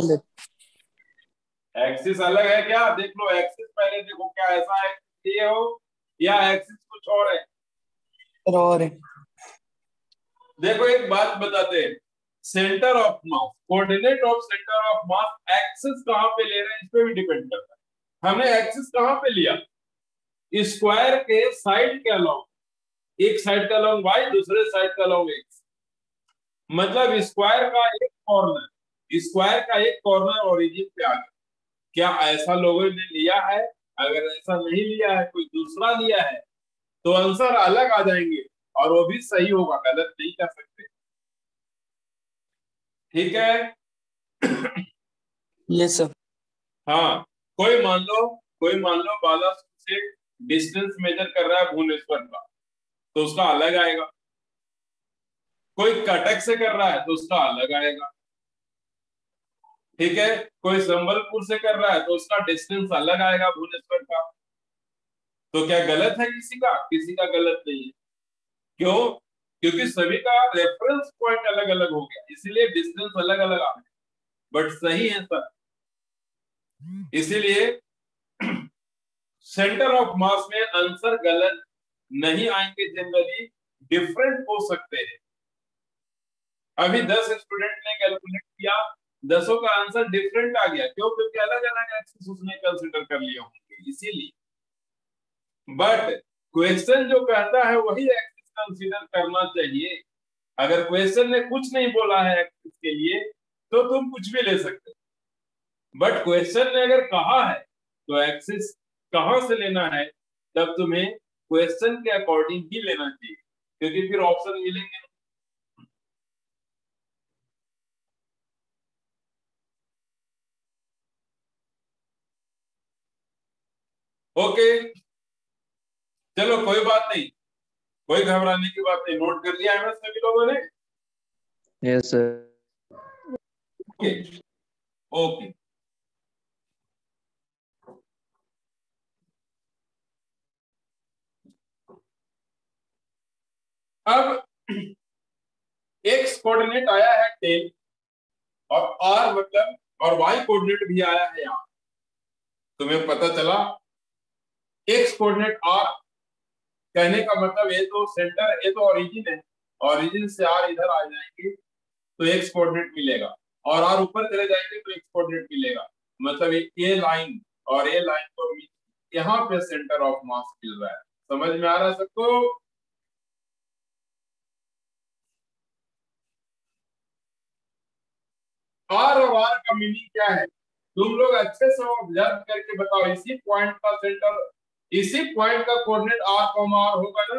एक्सिस अलग है क्या? देख लो एक्सिस पहले देखो, क्या ऐसा है ये हो या एक्सिस कुछ और है? और है। देखो एक बात बताते हैं, centre of mass, coordinate of centre of mass axis कहां पे ले रहे हैं इस पे भी डिपेंड करता है। हमने एक्सिस कहां पे लिया? स्क्वायर के साइड के अलाउ, एक साइड का लॉन्ग y, दूसरे साइड का लॉन्ग x, मतलब स्क्वायर का एक कॉर्नर ओरिजिन पे आ गया। क्या ऐसा लोगों ने लिया है? अगर ऐसा नहीं लिया है, कोई दूसरा लिया है, तो आंसर अलग आ जाएंगे और वो भी सही होगा, गलत नहीं कर सकते। ठीक है? Yes sir. हाँ, कोई मान लो बालासुर से डिस्टेंस मेजर कर रहा है भुवनेश्वर का, तो उसका अलग आएगा। कोई कटक से कर रहा है तो उसका अलग आएगा। ठीक है? कोई संबलपुर से कर रहा है तो उसका डिस्टेंस अलग आएगा भुवनेश्वर का। तो क्या गलत है किसी का? किसी का गलत नहीं है। क्यों? क्योंकि सभी का रेफरेंस पॉइंट अलग अलग हो गया, इसीलिए डिस्टेंस अलग अलग आ गया, बट सही है सर। इसीलिए सेंटर ऑफ मास में आंसर गलत नहीं आएंगे, जनरली डिफरेंट हो सकते हैं। अभी 10 स्टूडेंट ने कैलकुलेट किया, 10 का आंसर डिफरेंट आ गया। क्यों? क्योंकि अलग अलग एक्सिस उसने कंसीडर कर लिया होंगे, इसीलिए। बट क्वेश्चन जो कहता है वही एक्सिस कंसीडर करना चाहिए। अगर क्वेश्चन ने कुछ नहीं बोला है एक्सिस के लिए तो तुम कुछ भी ले सकते हो, बट क्वेश्चन ने अगर कहा है तो एक्सिस कहां से लेना है, तब तुम्हें क्वेश्चन के अकॉर्डिंग ही लेना चाहिए, क्योंकि फिर ऑप्शन मिलेंगे। ओके, चलो कोई बात नहीं, कोई घबराने की बात नहीं। नोट कर लिया है ना सभी लोगों ने? Yes sir. Okay okay. अब एक्स कोऑर्डिनेट आया है 10 और आर मतलब और वाई कोऑर्डिनेट भी आया है यहाँ। तुम्हें पता चला एक्स कोऑर्डिनेट आर कहने का मतलब ये तो सेंटर, ये तो ओरिजिन है, ओरिजिन से आर इधर आ जाएंगे तो एक्स कोऑर्डिनेट मिलेगा, और आर ऊपर चले जाएंगे तो एक्स कोऑर्डिनेट मिलेगा। मतलब ये लाइन और ये लाइन को यहाँ पे सेंटर ऑफ मास मिल रहा है। समझ में आ रहा है सबको? आर और आर का मीनिंग क्या है तुम लोग अच्छे से ऑब्जर्व करके बताओ। इसी पॉइंट का सेंटर, इसी पॉइंट का कोऑर्डिनेट आर कॉमा आर होगा ना,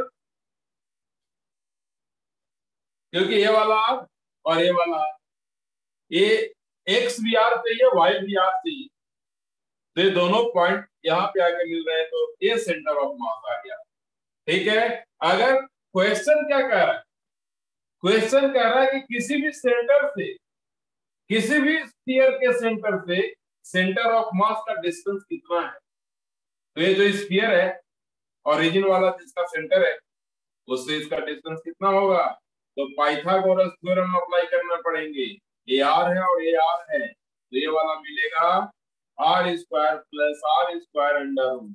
क्योंकि ये वाला आर और ये वाला आर, ये एक्स भी आर चाहिए, वाई भी आर चाहिए, तो ये दोनों पॉइंट यहाँ पे आके मिल रहे हैं, तो ये सेंटर ऑफ मास आ गया। ठीक है? अगर क्वेश्चन क्या कह रहा है, क्वेश्चन कह रहा है कि किसी भी सेंटर से, किसी भी स्फीयर के सेंटर से सेंटर ऑफ मास का डिस्टेंस कितना है। तो ये जो स्फीयर है ओरिजिन वाला जिसका सेंटर है, उससे इसका डिस्टेंस कितना होगा, तो पाइथागोरस थ्योरम अप्लाई करना पड़ेंगे। ये आर है और ये आर है, तो ये वाला मिलेगा r square plus r square under root.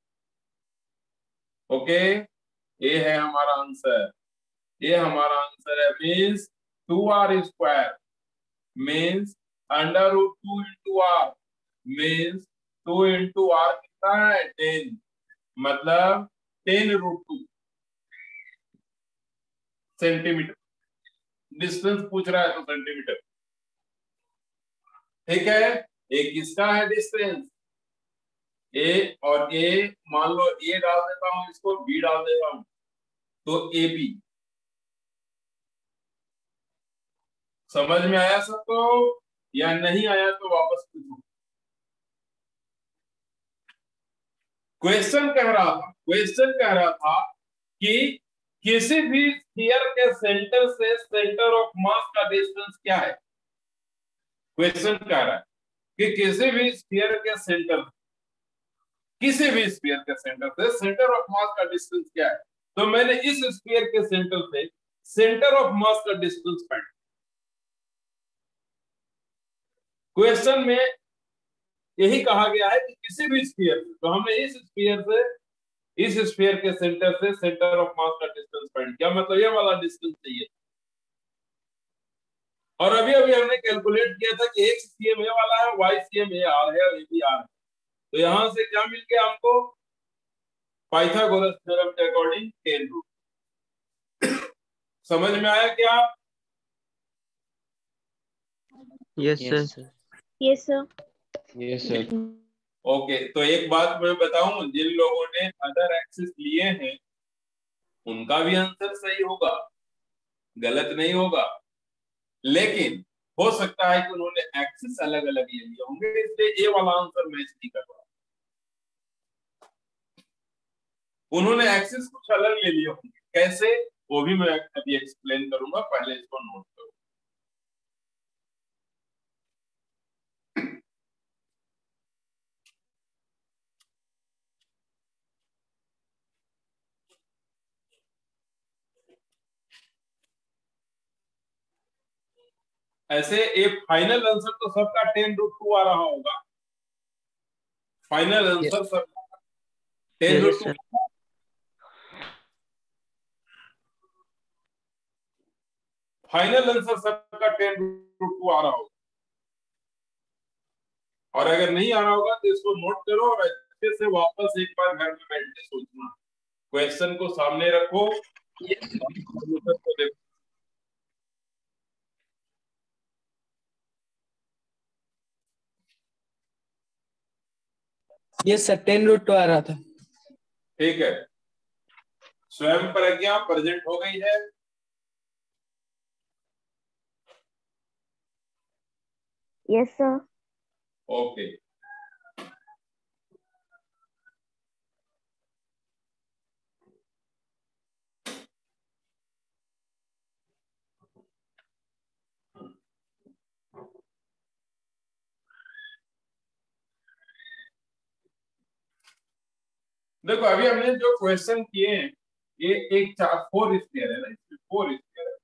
Okay, ये है हमारा आंसर, ये हमारा आंसर है। Means 2r square means under root 2 into r, means 2 into r कितना है 10, मतलब 10 रूट 2 सेंटीमीटर। डिस्टेंस पूछ रहा है तो सेंटीमीटर। ठीक है? एक किसका है डिस्टेंस, ए और ए, मान लो ए डाल देता हूं, इसको बी डाल देता हूं, तो ए बी। समझ में आया सबको या नहीं आया तो वापस पूछो। क्वेश्चन कह रहा था कि किसी भी स्फीयर के सेंटर से सेंटर ऑफ मास का डिस्टेंस क्या है। क्वेश्चन कह रहा है कि किसी भी स्फीयर के सेंटर से सेंटर ऑफ मास का डिस्टेंस क्या है। तो मैंने इस स्फीयर के सेंटर से सेंटर ऑफ मास का डिस्टेंस फाइंड। क्वेश्चन में यही कहा गया है कि किसी भी स्फीयर, तो हमने इस स्फीयर के सेंटर से सेंटर ऑफ मास का डिस्टेंस फाइंड किया, मतलब ये वाला डिस्टेंस चाहिए। और अभी अभी हमने कैलकुलेट किया था कि x cm ये वाला है, y cm ये r है और ये भी r है। तो यहां से क्या मिल गया हमको, पाइथागोरस थ्योरम के अकॉर्डिंग 10 रूट। समझ में आया क्या? Yes sir. Yes sir. Yes, sir. Okay, तो एक बात मैं बताऊं, जिन लोगों ने अदर एक्सिस लिए हैं उनका भी आंसर सही होगा, गलत नहीं होगा, लेकिन हो सकता है कि उन्होंने एक्सिस अलग अलग ले लिए होंगे, इसलिए ये वाला आंसर मैच नहीं कर रहा। उन्होंने एक्सिस कुछ अलग ले लिए होंगे, कैसे वो भी मैं अभी एक्सप्लेन करूंगा, पहले इसको नोट करो। ऐसे एक फाइनल आंसर तो सबका 10√2 आ रहा होगा, फाइनल आंसर सबका 10√2। फाइनल आंसर सबका 10√2 आ रहा होगा, और अगर नहीं आ रहा होगा तो इसको नोट करो और अच्छे से वापस एक बार घर में बैठ के सोचना, क्वेश्चन को सामने रखो, को देखो। यस सर, 10√2 आ रहा था। ठीक है, स्वयं प्रज्ञा प्रेजेंट हो गई है। Yes sir. ओके, देखो अभी हमने जो क्वेश्चन किए हैं ये एक 4 स्क्वायर है ना, इसमें 4 स्क्वायर है,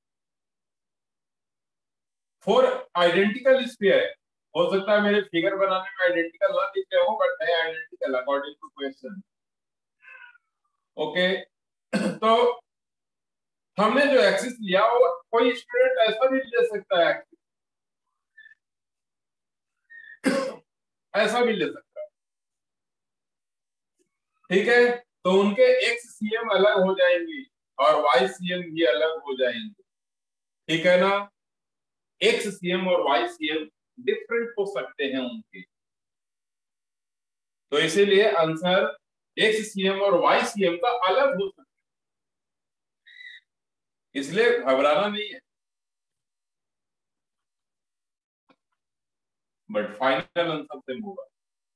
4 आइडेंटिकल स्क्वायर है। हो सकता है मेरे फिगर बनाने में आइडेंटिकल ना दिख रहे हो, बट है identical according to question. Okay, तो हमने जो एक्सिस लिया वो कोई स्टूडेंट ऐसा भी ले सकता है, ऐसा भी ले सकता है, ठीक है। तो उनके एक्स सीएम अलग हो जाएंगे और वाई सीएम भी अलग हो जाएंगे, ठीक है ना। एक्स सीएम और वाई सीएम डिफरेंट हो सकते हैं उनके, तो इसीलिए आंसर एक्स सीएम और वाई सीएम का अलग हो सकता है, इसलिए घबराना नहीं है, बट फाइनल आंसर सेम होगा।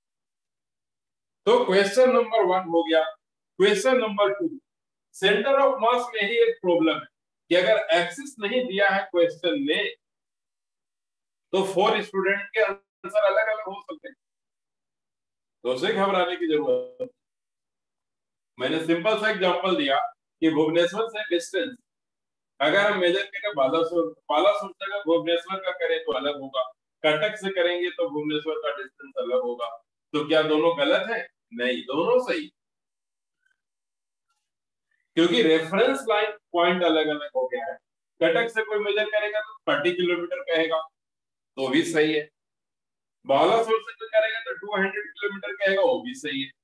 तो क्वेश्चन नंबर 1 हो गया। Question number 2, centre of mass में ही एक प्रॉब्लम है कि अगर एक्सिस नहीं दिया है क्वेश्चन में तो 4 स्टूडेंट के आंसर अलग अलग हो सकते हैं, तो उसे घबराने की जरूरत है। मैंने सिंपल सा एग्जांपल दिया कि भुवनेश्वर से डिस्टेंस अगर हम मेजर करें बालासोर से अगर भुवनेश्वर का करें तो अलग होगा, कटक से करेंगे तो भुवनेश्वर का डिस्टेंस अलग होगा। तो क्या दोनों गलत है? नहीं, दोनों सही, क्योंकि रेफरेंस लाइन पॉइंट अलग अलग हो गया है। कटक से कोई मेजर करेगा तो 30 किलोमीटर कहेगा, तो भी सही है। बालासोर से कोई करेगा तो 200 किलोमीटर कहेगा, वो भी सही है,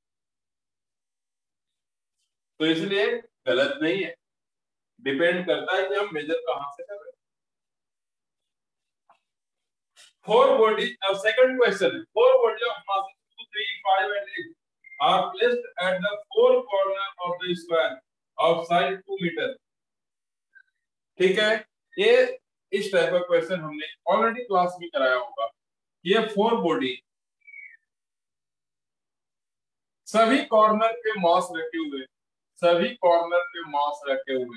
तो इसलिए गलत नहीं है, डिपेंड करता है कि हम मेजर कहां से कर रहे हैं। 4 body, second question, 4 body of mass 2, 3, 5 and 8 are placed at the 4 corner of the square of side 2 meter, ठीक है। ये इस टाइप का क्वेश्चन हमने ऑलरेडी क्लास में कराया होगा। ये 4 बॉडी सभी कॉर्नर पे मास रखे हुए, सभी कॉर्नर पे मास रखे हुए,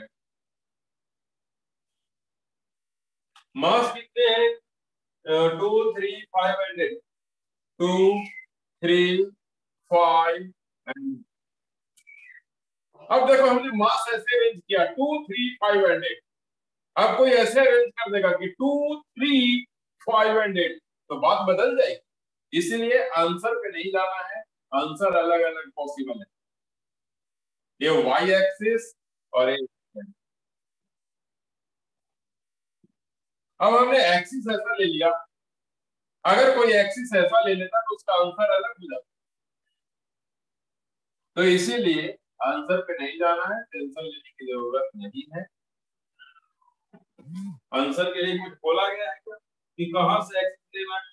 मास कितने हैं? 2, 3, 5 and 8, 2, 3, 5 and अब देखो हमने मास ऐसे अरेंज किया 2, 3, 5 and 8। अब कोई ऐसे अरेंज कर देगा कि 2, 3, 5 and 8, तो बात बदल जाएगी। इसलिए आंसर पे नहीं जाना है, आंसर अलग अलग पॉसिबल है, ये वाई एक्सिस और अब हमने एक्सिस ऐसा ले लिया, अगर कोई एक्सिस ऐसा ले लेता तो उसका आंसर अलग हो जाता, तो इसीलिए आंसर पे नहीं जाना है, टेंशन लेने की जरूरत नहीं है। आंसर के लिए कुछ बोला गया है क्या कि कहां से एक्स लेना है?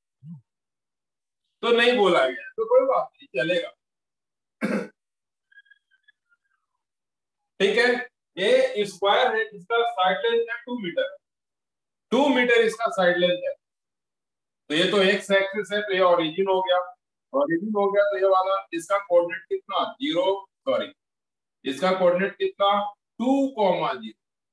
तो नहीं बोला गया, तो कोई बात नहीं, चलेगा। ठीक है, ये स्क्वायर है जिसका साइड लेंथ है 2 मीटर, 2 मीटर इसका साइड लेंथ है। तो ये तो एक्स एक्सिस है, तो ये ओरिजिन हो गया, ओरिजिन हो गया। तो ये वाला इसका कोऑर्डिनेट कितना 0, सॉरी इसका कोऑर्डिनेट कितना 2,0,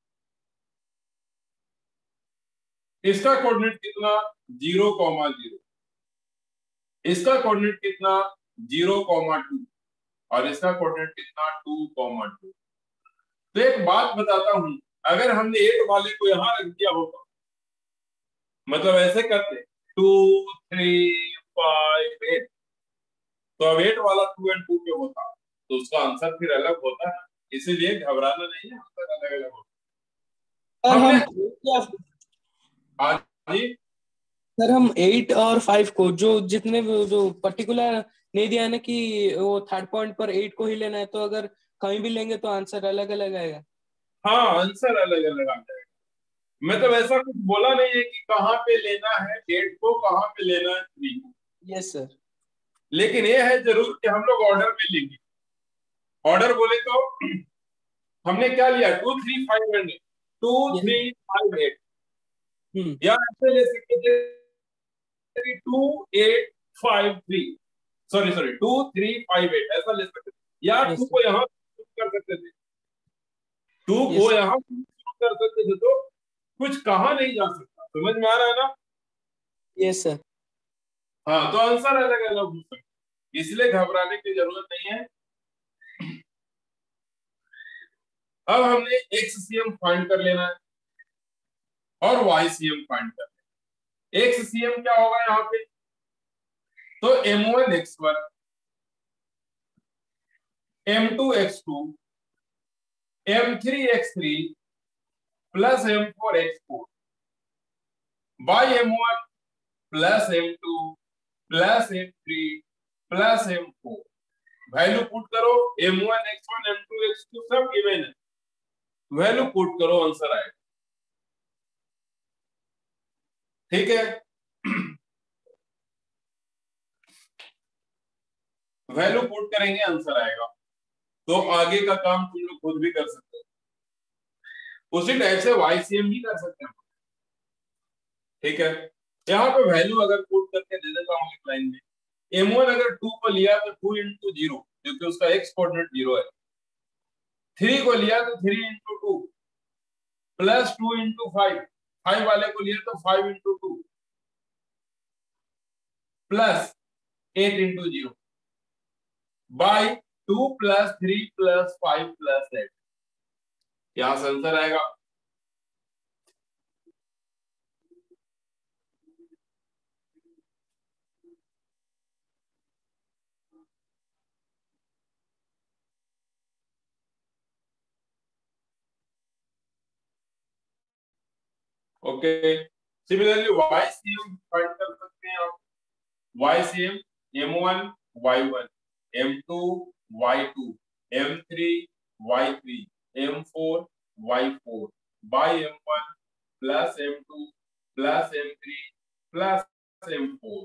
इसका कोऑर्डिनेट कितना 0,0, इसका कोऑर्डिनेट कितना 0,2 और इसका कोऑर्डिनेट कितना 2,2। तो एक बात बताता हूं, अगर हमने 8 वाले को यहां रख दिया होता, मतलब ऐसे करते 2 3 5 8, तो अब 8 वाला 2 और 2 पे होता तो उसका आंसर फिर अलग होता है, इसीलिए घबराना नहीं है, आंसर अलग अलग होता है। हाँ जी सर, हम 8 और 5 को जो जितने जो पर्टिकुलर नहीं दिया है ना कि वो थर्ड पॉइंट पर 8 को ही लेना है, तो अगर कहीं भी लेंगे तो आंसर अलग अलग आएगा। हाँ, आंसर अलग अलग आ जाएगा। मतलब ऐसा कुछ बोला नहीं है कि कहाँ पे लेना है 8 को, कहाँ पे लेना है 3 को। Yes sir. लेकिन ये है जरूर कि हम लोग ऑर्डर में लेंगे। ऑर्डर बोले तो हमने क्या लिया 2 3 5 8, 2 3 5 8, या ऐसे ले सकते थे 2 8 5 3, सॉरी 2 3 5 8 ऐसा ले सकते थे, या 2 को यहाँ कर सकते थे, 2 को यहाँ कर सकते थे। तो कुछ कहा नहीं जा सकता, समझ में आ रहा है ना? Yes sir. हाँ, तो आंसर अलग अलग हो सकता है, इसलिए घबराने की जरूरत नहीं है। अब हमने XCM फाइंड कर लेना है और YCM फाइंड कर लेना है। XCM क्या होगा यहाँ पे, तो M1 x1 M2 x2 M3 x3 plus M4 x4 by M1 plus M2 plus M3 plus M4। Value put करो, M1 x1 M2 x2 सब गिवन है, वैल्यू पुट करो, आंसर आएगा। ठीक है, वैल्यू पुट करेंगे आंसर आएगा। तो आगे का काम तुम लोग खुद भी कर सकते हो, उसी टाइप से YCM भी कर सकते हैं। ठीक है, यहाँ पे वैल्यू अगर पुट करके दे देता हूँ एक लाइन में, M1 अगर 2 को लिया तो 2 into 0, क्योंकि उसका x कोऑर्डिनेट 0 है। 3 को लिया तो 3 into 2 प्लस 2 into 5, 5 वाले को लिया तो 5 into 2 plus 8 into 0 by 2 plus 3 plus 5 plus 8। यहां से आंसर आएगा। ओके, सिमिलरली YCM फाइंड कर सकते हैं आप। YCM M1 Y1 M2 Y2 M3 Y3 M4 Y4 by M1 plus M2 plus M3 plus M4।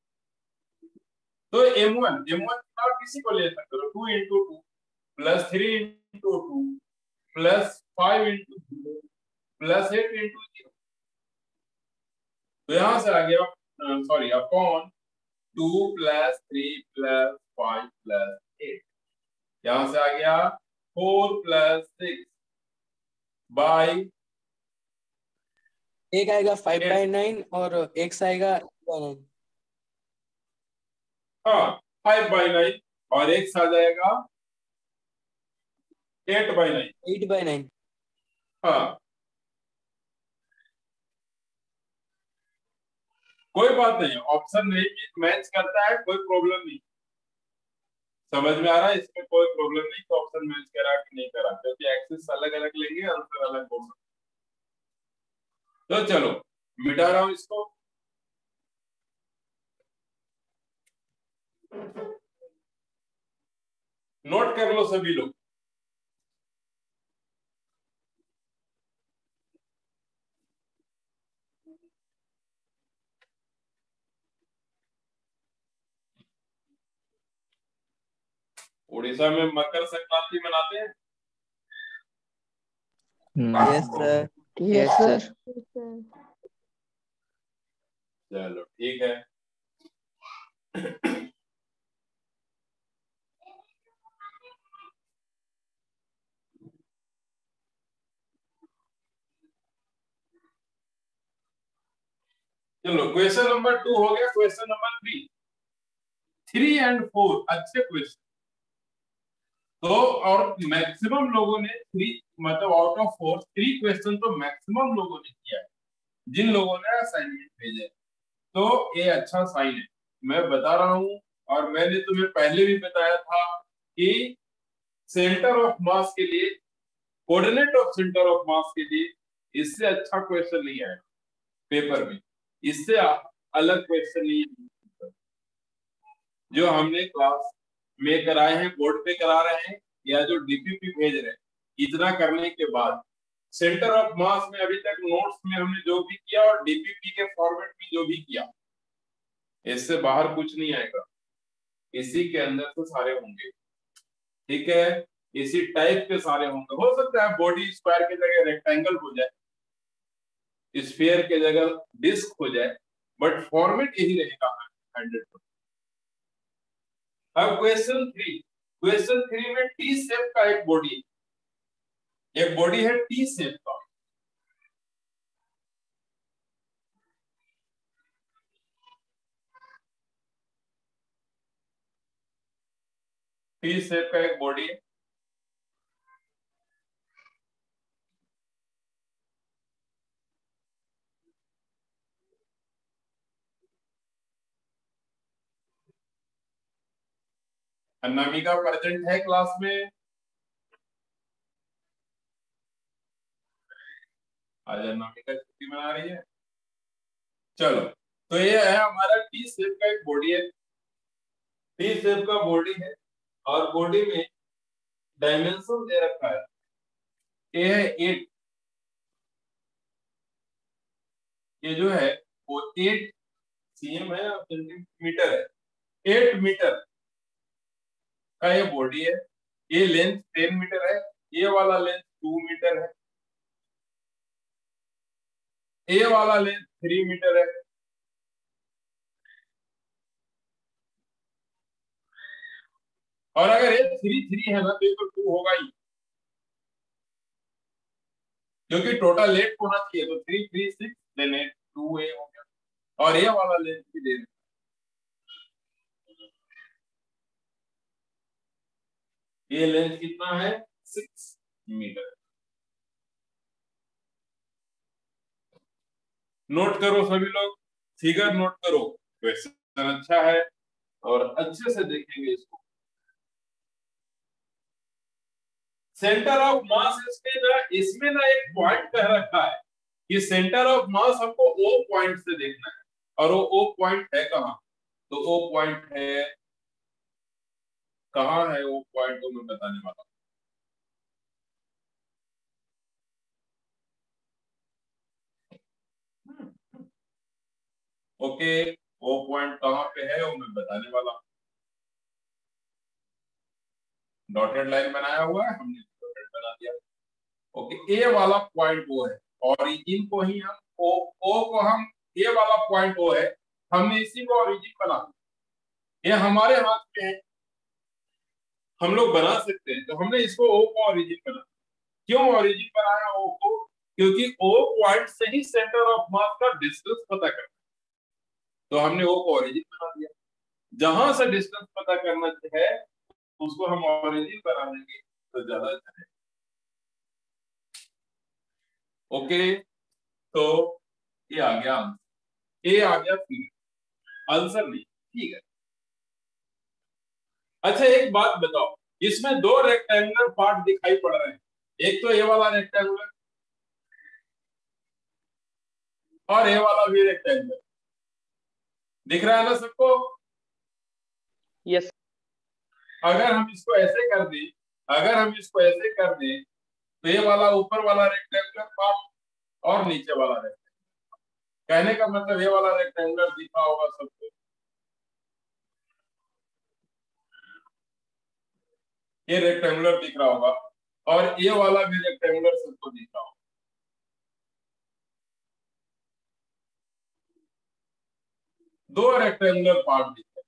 तो M1 आप किसी को ले सकते हो, 2 into 2 plus 3 into 2 plus 5 into 0 plus 8 into 0। तो यहां से आ गया, sorry, upon 2 plus 3 plus 5 plus 8। यहां से आ गया 4 प्लस 6 बाई, एक आएगा 5/9 और x आएगा 8/9। हाँ, 5/9 और x आ जाएगा 8/9। 8/9। हाँ, कोई बात नहीं, ऑप्शन नहीं भी मैच करता है, कोई प्रॉब्लम नहीं। समझ में आ रहा है, इसमें कोई प्रॉब्लम नहीं तो ऑप्शन मैच करा कि नहीं करा, क्योंकि एक्सिस अलग अलग लेंगे, आंसर अलग हो सकता। तो चलो मिटा रहा हूं इसको। नोट कर लो सभी लोग। उड़ीसा में मकर संक्रांति मनाते हैं? Yes sir. Yes sir. चलो ठीक है। चलो क्वेश्चन नंबर 2 हो गया। क्वेश्चन नंबर 3 एंड 4 अच्छे क्वेश्चन। तो और मैक्सिमम लोगों ने 3 मतलब आउट ऑफ 4 3 क्वेश्चन तो मैक्सिमम लोगों ने किया है जिन लोगों ने असाइनमेंट भेजे। तो ये अच्छा साइन है, मैं बता रहा हूं। और मैंने तुम्हें पहले भी बताया था कि सेंटर ऑफ मास के लिए, coordinate of centre of mass के लिए इससे अच्छा क्वेश्चन नहीं आएगा पेपर में, इससे अलग क्वेश्चन नहीं है। जो हमने क्लास में कराए हैं, बोर्ड पे करा रहे हैं या जो डीपीपी भेज रहे हैं, इतना करने के बाद सेंटर ऑफ मास में अभी तक नोट्स में हमने जो भी किया और डीपीपी के फॉर्मेट में जो भी किया, इससे बाहर कुछ नहीं आएगा, इसी के अंदर से सारे होंगे। ठीक है, इसी टाइप के सारे होंगे। हो सकता है बॉडी स्क्वायर की जगह रेक्टेंगल हो जाए, स्फीयर के जगह डिस्क हो जाए, बट फॉर्मेट यही रहेगा 100%। अब क्वेश्चन 3 में टी शेप का एक बॉडी है टी शेप का। टी शेप का एक बॉडी है। अनामिका प्रेजेंट है क्लास में? आज अनामिका छुट्टी मना रही है। चलो, तो ये है हमारा टी शेप का एक बॉडी है। टी शेप का बॉडी है और बॉडी में डायमेंशन दे रखा है। ये है 8, ये जो है वो 8 cm है और सेंटीमीटर है। 8 मीटर का ये बॉडी है। ये लेंथ 10 मीटर है, ये वाला लेंथ 2 मीटर है, ये वाला लेंथ 3 मीटर है। और अगर ये 3 है ना तो ये तो 2 होगा ही, क्योंकि टोटल 8 होना चाहिए। तो 3 3 6 देन 8 2 ए हो गया। और ये वाला लेंथ भी दे दें, ये लेंथ कितना है? 6 मीटर। नोट करो सभी लोग, फिगर नोट करो। क्वेश्चन अच्छा है और अच्छे से देखेंगे इसको। सेंटर ऑफ मास इसमें ना एक पॉइंट कह रखा है कि सेंटर ऑफ मास हमको ओ पॉइंट से देखना है, और वो ओ पॉइंट है कहाँ? तो ओ पॉइंट है कहाँ है? वो पॉइंट को मैं बताने वाला हूँ। ओके, वो पॉइंट कहाँ पे है वो मैं बताने वाला हूँ। डॉटेड लाइन बनाया हुआ है, हमने डॉटेड बना दिया। ओके, ए वाला पॉइंट वो है और इनको ही हम ओ को हम, ए वाला पॉइंट वो है, हमने इसी को ओरिजिन बना दिया। ये हमारे हाथ में है, हम लोग बना सकते हैं। तो हमने इसको ओ को ओरिजिन बना। क्यों ओरिजिन बनाया ओ को? क्योंकि ओ पॉइंट से ही सेंटर ऑफ मास का डिस्टेंस पता करना है। तो हमने ओ को ओरिजिन बना दिया। जहां से डिस्टेंस पता करना है उसको हम ओरिजिन बना देंगे तो ज्यादा अच्छा है। ओके, तो ये आ गया आंसर, ये आ गया फिगर, आंसर नहीं। ठीक है, अच्छा एक बात बताओ, इसमें 2 रेक्टेंगुलर पार्ट दिखाई पड़ रहे हैं। एक तो ये वाला रेक्टेंगुलर और ये वाला भी रेक्टेंगुलर दिख रहा है ना सबको? यस। अगर हम इसको ऐसे कर दें, तो ये वाला ऊपर वाला रेक्टेंगुलर पार्ट और नीचे वाला रेक्टेंगुलर, कहने का मतलब ये वाला रेक्टेंगुलर दिखा होगा सबको। ये रेक्टेंगुलर दिख रहा होगा और ये वाला भी रेक्टेंगुलर सबको दिख रहा होगा। दो रेक्टेंगुलर पार्ट दिख रहे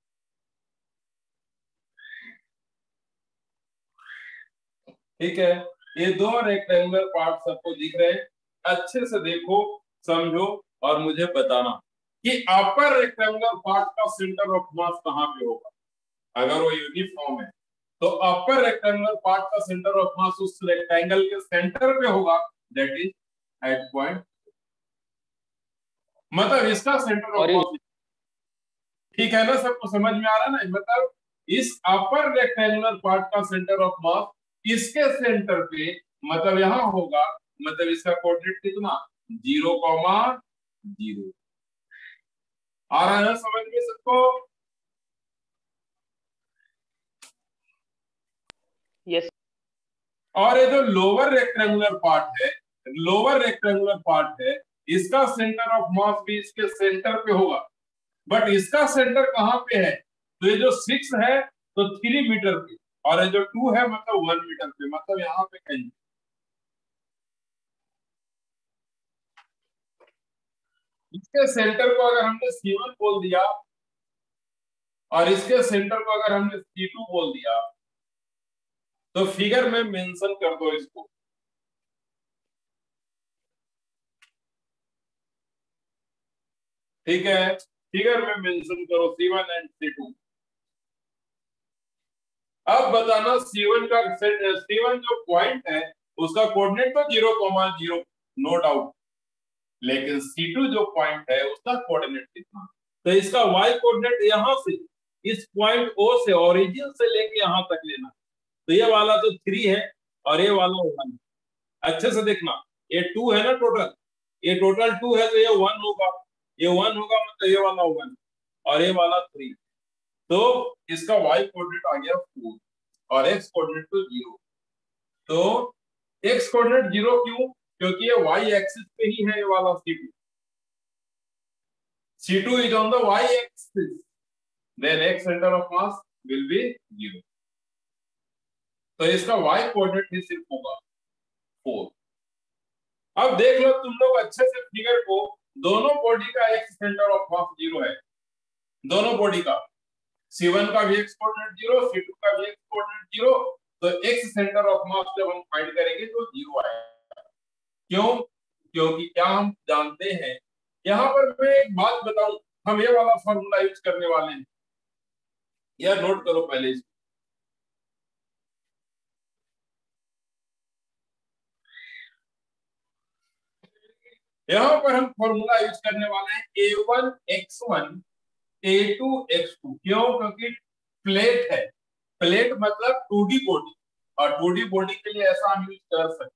हैं, ठीक है। ये दो रेक्टेंगुलर पार्ट सबको दिख रहे हैं। अच्छे से देखो, समझो और मुझे बताना कि अपर रेक्टेंगुलर पार्ट का सेंटर ऑफ मास कहाँ पे होगा। अगर वो यूनिफॉर्म है तो अपर रेक्टेंगुलर पार्ट का सेंटर ऑफ मास उस रेक्टेंगल के सेंटर पे होगा, दैट इज एट पॉइंट। मतलब इसका सेंटर ऑफ मास, ठीक है ना, सबको समझ में आ रहा है ना। मतलब इस अपर रेक्टेंगुलर पार्ट का सेंटर ऑफ मास इसके सेंटर पे, मतलब यहां होगा। मतलब इसका कोऑर्डिनेट कितना, 0,0। आ रहा है समझ में सबको? यस। और ये जो लोअर रेक्टेंगुलर पार्ट है, लोअर रेक्टेंगुलर पार्ट है, इसका सेंटर ऑफ मास भी इसके सेंटर पे होगा। बट इसका सेंटर कहाँ पे है? तो ये जो 6 है तो 3 मीटर पे, और ये जो 2 है मतलब 1 मीटर पे, मतलब यहाँ पे कहीं। इसके सेंटर को अगर हमने C1 बोल दिया और इसके सेंटर को अगर हमने C2 बोल दिया, तो फिगर में मेंशन कर दो इसको। ठीक है, फिगर में मेंशन करो C1 एंड C2। अब बताना C1 जो पॉइंट है उसका कोऑर्डिनेट तो 0,0, नो डाउट, लेकिन C2 जो पॉइंट है उसका कोऑर्डिनेट कितना? तो इसका y कोऑर्डिनेट यहां से, इस पॉइंट O से, ओरिजिन से लेके यहां तक लेना। तो ये वाला तो 3 है और ये वाला 1। अच्छे से देखना, ये 2 है ना टोटल, ये टोटल 2 है तो ये 1 होगा, ये 1 होगा मतलब ये वाला 1 और ये वाला 3। तो इसका y कोऑर्डिनेट आ गया 4 और x कोऑर्डिनेट तो 0। तो x कोऑर्डिनेट 0 क्यों? क्योंकि ये y एक्सिस पे ही है ये वाला C2। C2 is on the y axis, then x center of mass will be 0। तो इसका y कोऑर्डिनेट ही सिर्फ होगा 4। अब देख लो तुम लोग अच्छे से फिगर को, दोनों बॉडी का x सेंटर ऑफ मास 0 है, दोनों बॉडी का। C1 का भी x कोऑर्डिनेट 0, C2 का भी x कोऑर्डिनेट 0। तो x सेंटर ऑफ मास जब हम फाइंड करेंगे तो 0 आएगा। क्यों? क्योंकि क्या हम जानते हैं, यहाँ पर मैं एक बात बताऊं, हम ये वाला फॉर्मूला यूज करने वाले हैं, यार नोट करो पहले इसको। यहाँ पर हम फॉर्मूला यूज करने वाले हैं A1x1 A2x2। क्यों? क्योंकि प्लेट है, प्लेट मतलब 2D बॉडी, और 2D बॉडी के लिए ऐसा हम यूज कर सकते हैं।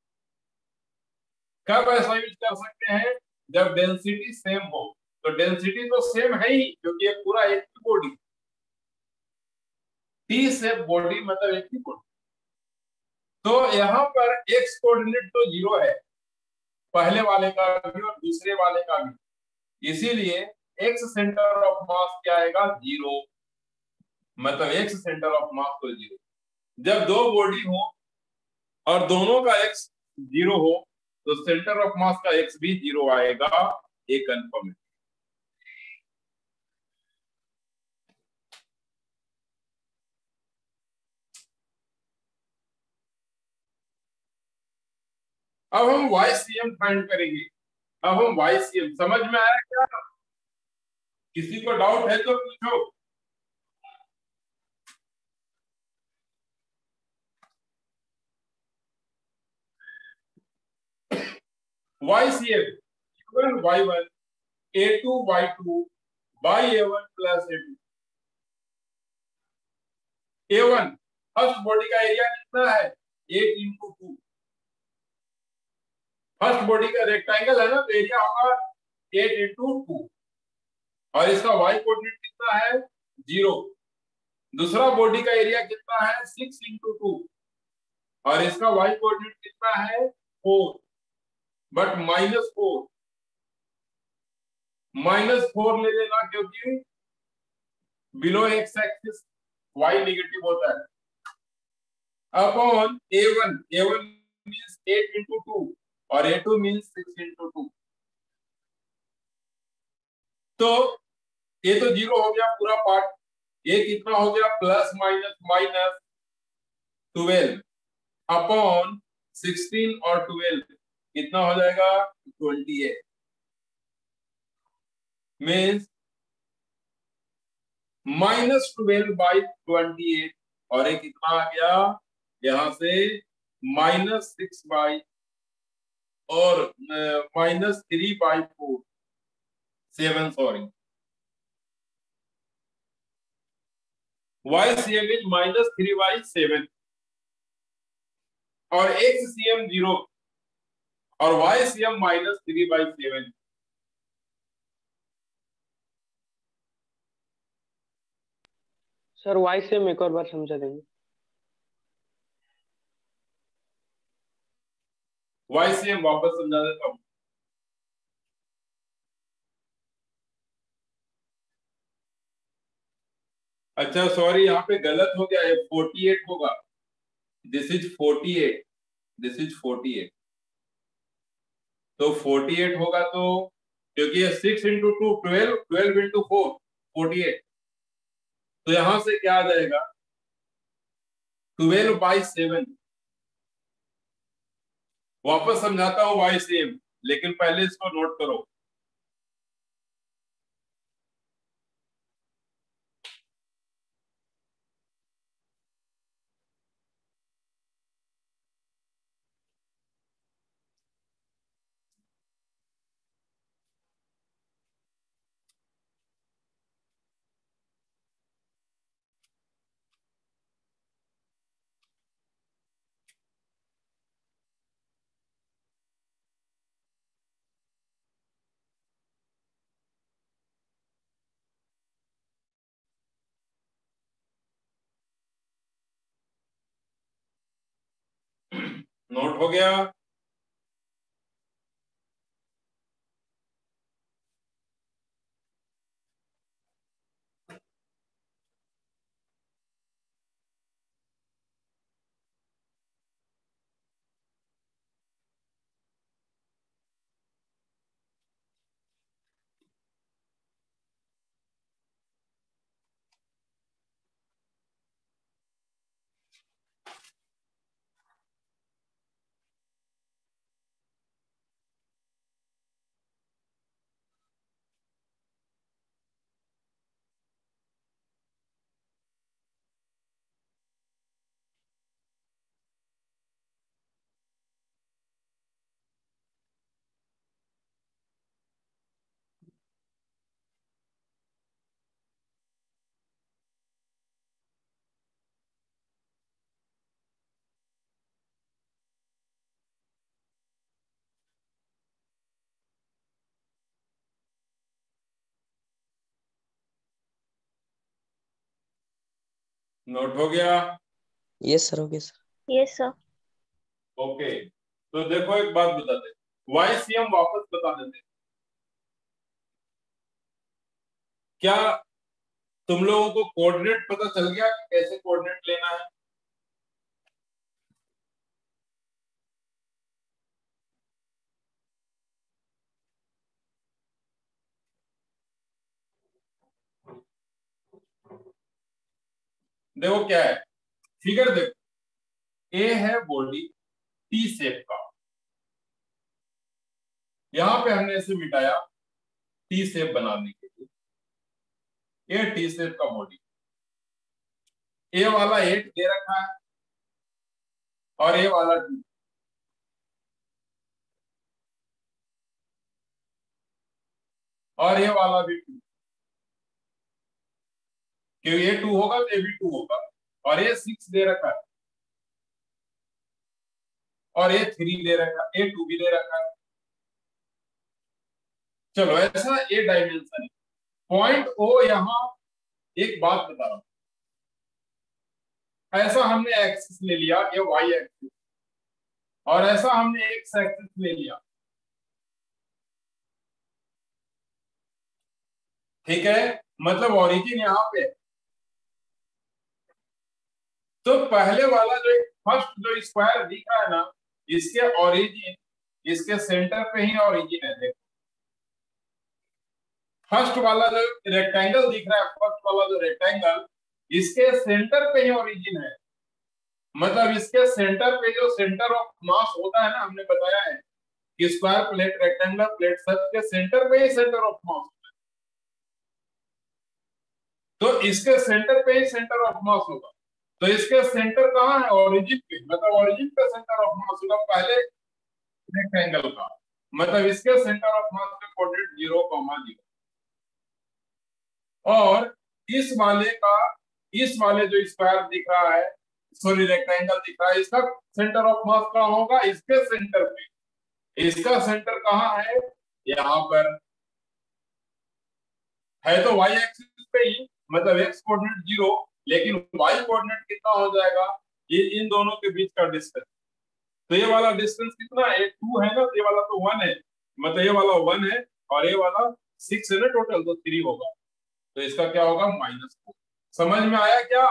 कब ऐसा यूज कर सकते हैं? जब डेंसिटी सेम हो। तो डेंसिटी तो सेम है ही, क्योंकि ये पूरा एक ही बॉडी, टी शेप बॉडी मतलब एक ही बॉडी। तो यहाँ पर x कोऑर्डिनेट तो 0 है, पहले वाले का भी और दूसरे वाले का भी, इसीलिए x सेंटर ऑफ मास क्या आएगा? 0। मतलब x सेंटर ऑफ मास तो 0। जब दो बॉडी हो और दोनों का x 0 हो तो सेंटर ऑफ मास का x भी 0 आएगा, ये कंफर्म है। अब हम YCM फाइंड करेंगे। अब हम YCM, समझ में आया क्या? किसी को डाउट है तो पूछो। YCM A1 Y1 A2 Y2 by A1 plus A2। A1 first body का एरिया कितना है? 8 into 2। फर्स्ट बॉडी का रेक्टेंगल है ना, तो एरिया होगा 8 into 2 और इसका y कोऑर्डिनेट कितना है? 0। दूसरा बॉडी का एरिया कितना है? 6 into 2 और इसका y कोऑर्डिनेट कितना है? 4, बट -4 ले लेना, क्योंकि below x axis y negative होता है। Upon A1, A1 means 8 into 2 और A2 मीन्स 6 into 2। तो ये तो 0 हो गया पूरा पार्ट। ये कितना हो गया, प्लस माइनस माइनस 12 अपॉन 16 और 12 कितना हो जाएगा, 28 मीन्स -12/28 और ये कितना आ गया यहां से -6 और -3/4 7 सॉरी YCM इज -3/7 और XCM 0 और YCM -3/7। सर YCM एक और बार समझा देंगे। YCM वापस समझा देता हूं। अच्छा सॉरी, यहाँ पे गलत हो गया है, 48 होगा। This is 48, this is 48। तो 48 होगा तो क्योंकि ये 6 into 2 12, 12 into 4 48, तो यहां से क्या आ जाएगा 12/7। वापस समझाता हूँ YCM, लेकिन पहले इसको नोट करो। नोट हो गया? नोट हो गया? यस सर, हो गया सर। Yes sir. ओके, तो देखो एक बात बताते, YCM वापस बता देते। क्या तुम लोगों को कोऑर्डिनेट पता चल गया कि कैसे कोऑर्डिनेट लेना है? देखो क्या है फिगर, देखो ए है बॉडी टी शेप का, यहां पे हमने इसे मिटाया टी शेप बनाने के लिए। ये टी शेप का बॉडी, ए वाला 8 दे रखा है और ए वाला 2, और ये वाला भी 2, क्योंकि ये 2 होगा तो ये भी 2 होगा, और ये 6 दे रखा है और ये 3 दे रखा है, ये 2 भी दे रखा है। चलो ऐसा ए डायमेंशन है। पॉइंट ओ, यहां एक बात बता रहा हूं, ऐसा हमने एक्सिस ले लिया, ये वाई एक्सिस, और ऐसा हमने एक्स एक्सिस ले लिया, ठीक है, मतलब ओरिजिन यहां पे। तो पहले वाला जो एक फर्स्ट जो स्क्वायर दिख रहा है ना, इसके ओरिजिन इसके सेंटर पे ही ओरिजिन है। देखो फर्स्ट वाला जो रेक्टेंगल दिख रहा है, फर्स्ट वाला जो रेक्टेंगल, इसके सेंटर पे ही ओरिजिन है। मतलब इसके सेंटर पे जो सेंटर ऑफ मास होता है ना, हमने बताया है कि स्क्वायर प्लेट, रेक्टेंगुलर प्लेट, सब के सेंटर पे ही सेंटर ऑफ मास होता है। तो इसके सेंटर पे ही सेंटर ऑफ मास होगा। तो इसके सेंटर कहाँ है? ओरिजिन पे। मतलब ओरिजिन पे सेंटर ऑफ मास होगा पहले रेक्टेंगल का। मतलब इसके सेंटर ऑफ मास का कोऑर्डिनेट 0,0। और इस वाले जो स्क्वायर दिख रहा है, सॉरी रेक्टेंगल दिख रहा है, इसका सेंटर ऑफ मास कहाँ होगा? इसके सेंटर पे। इसका सेंटर कहाँ है? यहाँ पर है। तो y एक्सिस पे ही, मतलब x कोऑर्डिनेट 0, लेकिन y कोऑर्डिनेट कितना हो जाएगा? ये इन दोनों के बीच का डिस्टेंस। तो ये वाला डिस्टेंस कितना है? 2 है ना, ये वाला तो 1 है, मतलब ये वाला 1 है और ये वाला 6 है ना टोटल, तो 3 होगा। तो इसका क्या होगा? -4। समझ में आया क्या?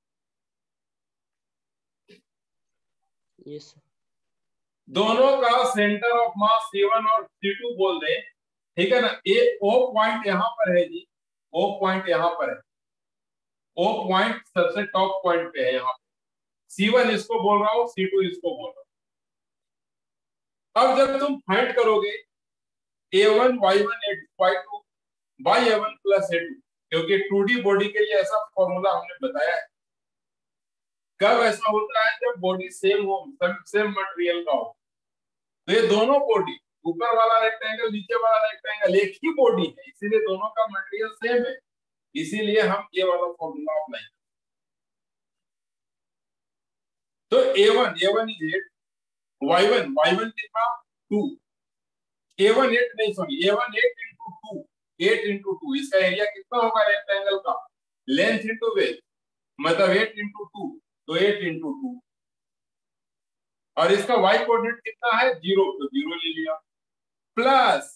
Yes sir. दोनों का सेंटर ऑफ मास C1 और C2 बोल दे, ठीक है ना। ए ओ पॉइंट यहाँ पर है जी, ओ पॉइंट यहाँ पर है, ओ पॉइंट सबसे टॉप पॉइंट पे है यहाँ पे। C1 इसको बोल रहा हूँ, C2 इसको बोल रहा हूँ। अब जब तुम फाइंड करोगे A1 Y1 Y2 A1 + A2, क्योंकि 2D बॉडी के लिए ऐसा फॉर्मूला हमने बताया है। कब ऐसा होता है? जब बॉडी सेम हो, सेम मटेरियल का हो। तो ये दोनों बॉडी, ऊपर वाला रेक्टेंगल, नीचे वाला रेक्टेंगल, एक ही बॉडी है, इसीलिए दोनों का मटेरियल सेम है। इसीलिए हम ये वाला फॉर्मूला अप्लाई करते हैं। तो A1 इज 8, Y1 कितना? 2, A1 8 नहीं, सॉरी, A1 8 × 2, 8 × 2। इसका एरिया कितना होगा रेक्टेंगल का? लेंथ इंटू विड्थ, मतलब 8 × 2, तो 8 × 2। और इसका y कोऑर्डिनेट कितना है? 0, तो 0 ले लिया। प्लस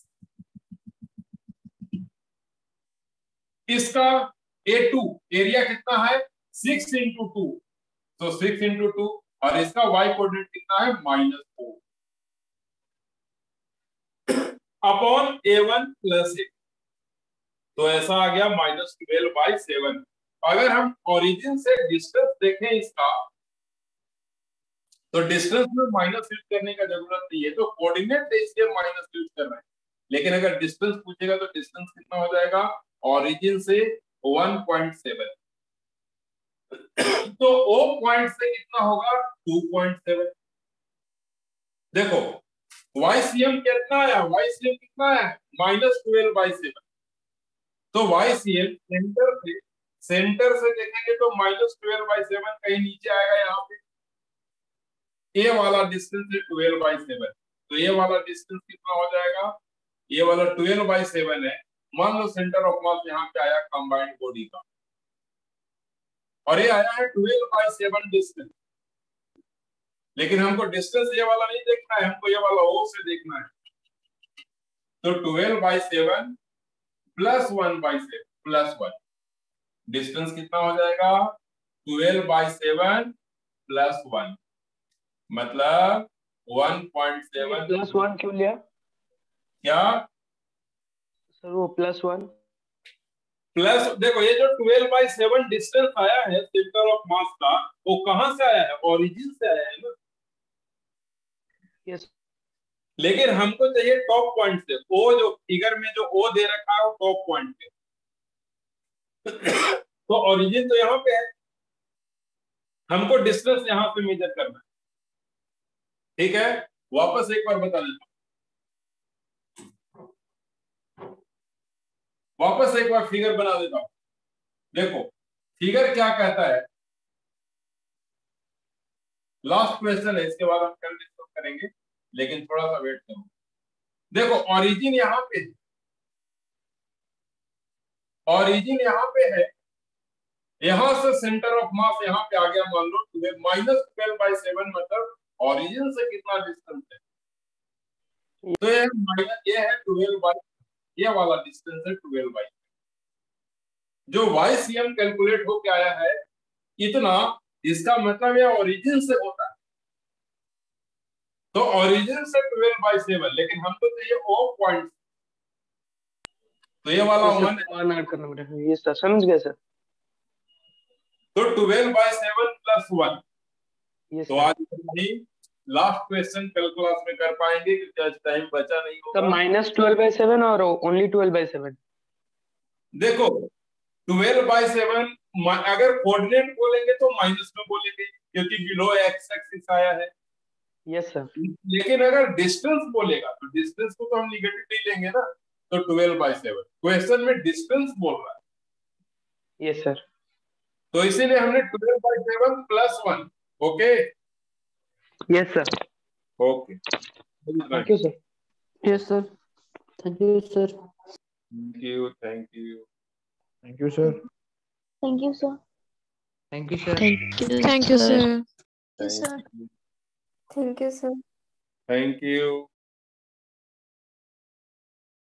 इसका A2 एरिया कितना है? 6 × 2, तो 6 × 2। और इसका y कोऑर्डिनेट कितना है? -4 अपॉन A1 + A। तो ऐसा आ गया -12/7। अगर हम ओरिजिन से डिस्टेंस देखें इसका, तो डिस्टेंस में माइनस यूज करने का जरूरत नहीं है, तो कोऑर्डिनेट इसलिए माइनस यूज कर रहे हैं। लेकिन अगर डिस्टेंस पूछेगा तो डिस्टेंस कितना हो जाएगा? ओरिजिन से 1.7। तो O पॉइंट से कितना होगा? 2.7। देखो YCM कितना आया? YCM कितना आया? -12/7। तो YCM सेंटर से देखेंगे तो -12/7 कहीं नीचे आएगा। यहाँ पे ये वाला डिस्टेंस है 12/7, तो ये वाला डिस्टेंस कितना हो जाएगा? ये वाला 12/7 है। मान लो सेंटर ऑफ मास यहाँ पे आया कंबाइंड बॉडी का, और ये आया है 12/7 डिस्टेंस। लेकिन हमको डिस्टेंस ये वाला नहीं देखना है, हमको ये वाला O से देखना है। तो 12/7 + 1/7 + 1, डिस्टेंस कितना हो जाएगा? 12/7 + 1, मतलब 1.7। +1 क्यों लिया? क्या सर वो +1? प्लस, देखो ये जो 12/7 डिस्टेंस आया है सेंटर ऑफ मास का, वो कहां से आया है? ओरिजिन से आया है ना। यस। लेकिन हमको चाहिए टॉप पॉइंट से। ओ जो फिगर में जो O दे रखा है वो टॉप पॉइंट पे। तो ओरिजिन तो यहाँ पे है, हमको डिस्टेंस यहाँ पे मेजर करना है। ठीक है, वापस एक बार बता देता हूं, वापस एक बार फिगर बना देता हूं। देखो फिगर क्या कहता है, लास्ट क्वेश्चन है, इसके बाद हम कल डिस्कस करेंगे, लेकिन थोड़ा सा वेट करो। देखो ओरिजिन यहाँ पे है, ओरिजिन यहाँ पे है, यहां से सेंटर ऑफ मास यहाँ पे आ गया, मान लो -12/7, मतलब ओरिजिन से कितना डिस्टेंस है? तो ये है 12/, ये वाला डिस्टेंस है 12/। जो YCM कैलकुलेट होके आया है इतना, इसका मतलब ये ओरिजिन से होता है। तो ओरिजिन से 12/7, लेकिन हमको चाहिए ऑफ पॉइंट, तो ये वाला 1 ऐड करना पड़ेगा। ये सर समझ गए सर। तो 12/7 + 1। ये तो आज नहीं, लास्ट क्वेश्चन कल क्लास में कर पाएंगे क्योंकि आज टाइम बचा नहीं होगा। तब -12/7 और ओनली 12/7। देखो 12/7 अगर कोऑर्डिनेट बोलेंगे तो माइनस में बोलेंगे क्योंकि बिलो एक्स एक्सिस आया है। Yes sir. लेकिन अगर डिस्टेंस बोलेगा तो डिस्टेंस को तो हम निगेटिव नहीं लेंगे ना, तो 12/7 क्वेश्चन में डिस्टेंस बोल रहा है। Yes sir. तो इसीलिए हमने 12/7 + 1। Okay. Yes sir. Okay, thank you sir. Yes sir. Thank you sir. Thank you, thank you, thank you sir. Thank you, sir. Thank you sir. Thank you, sir. Thank you, Thank you, sir. Thank you.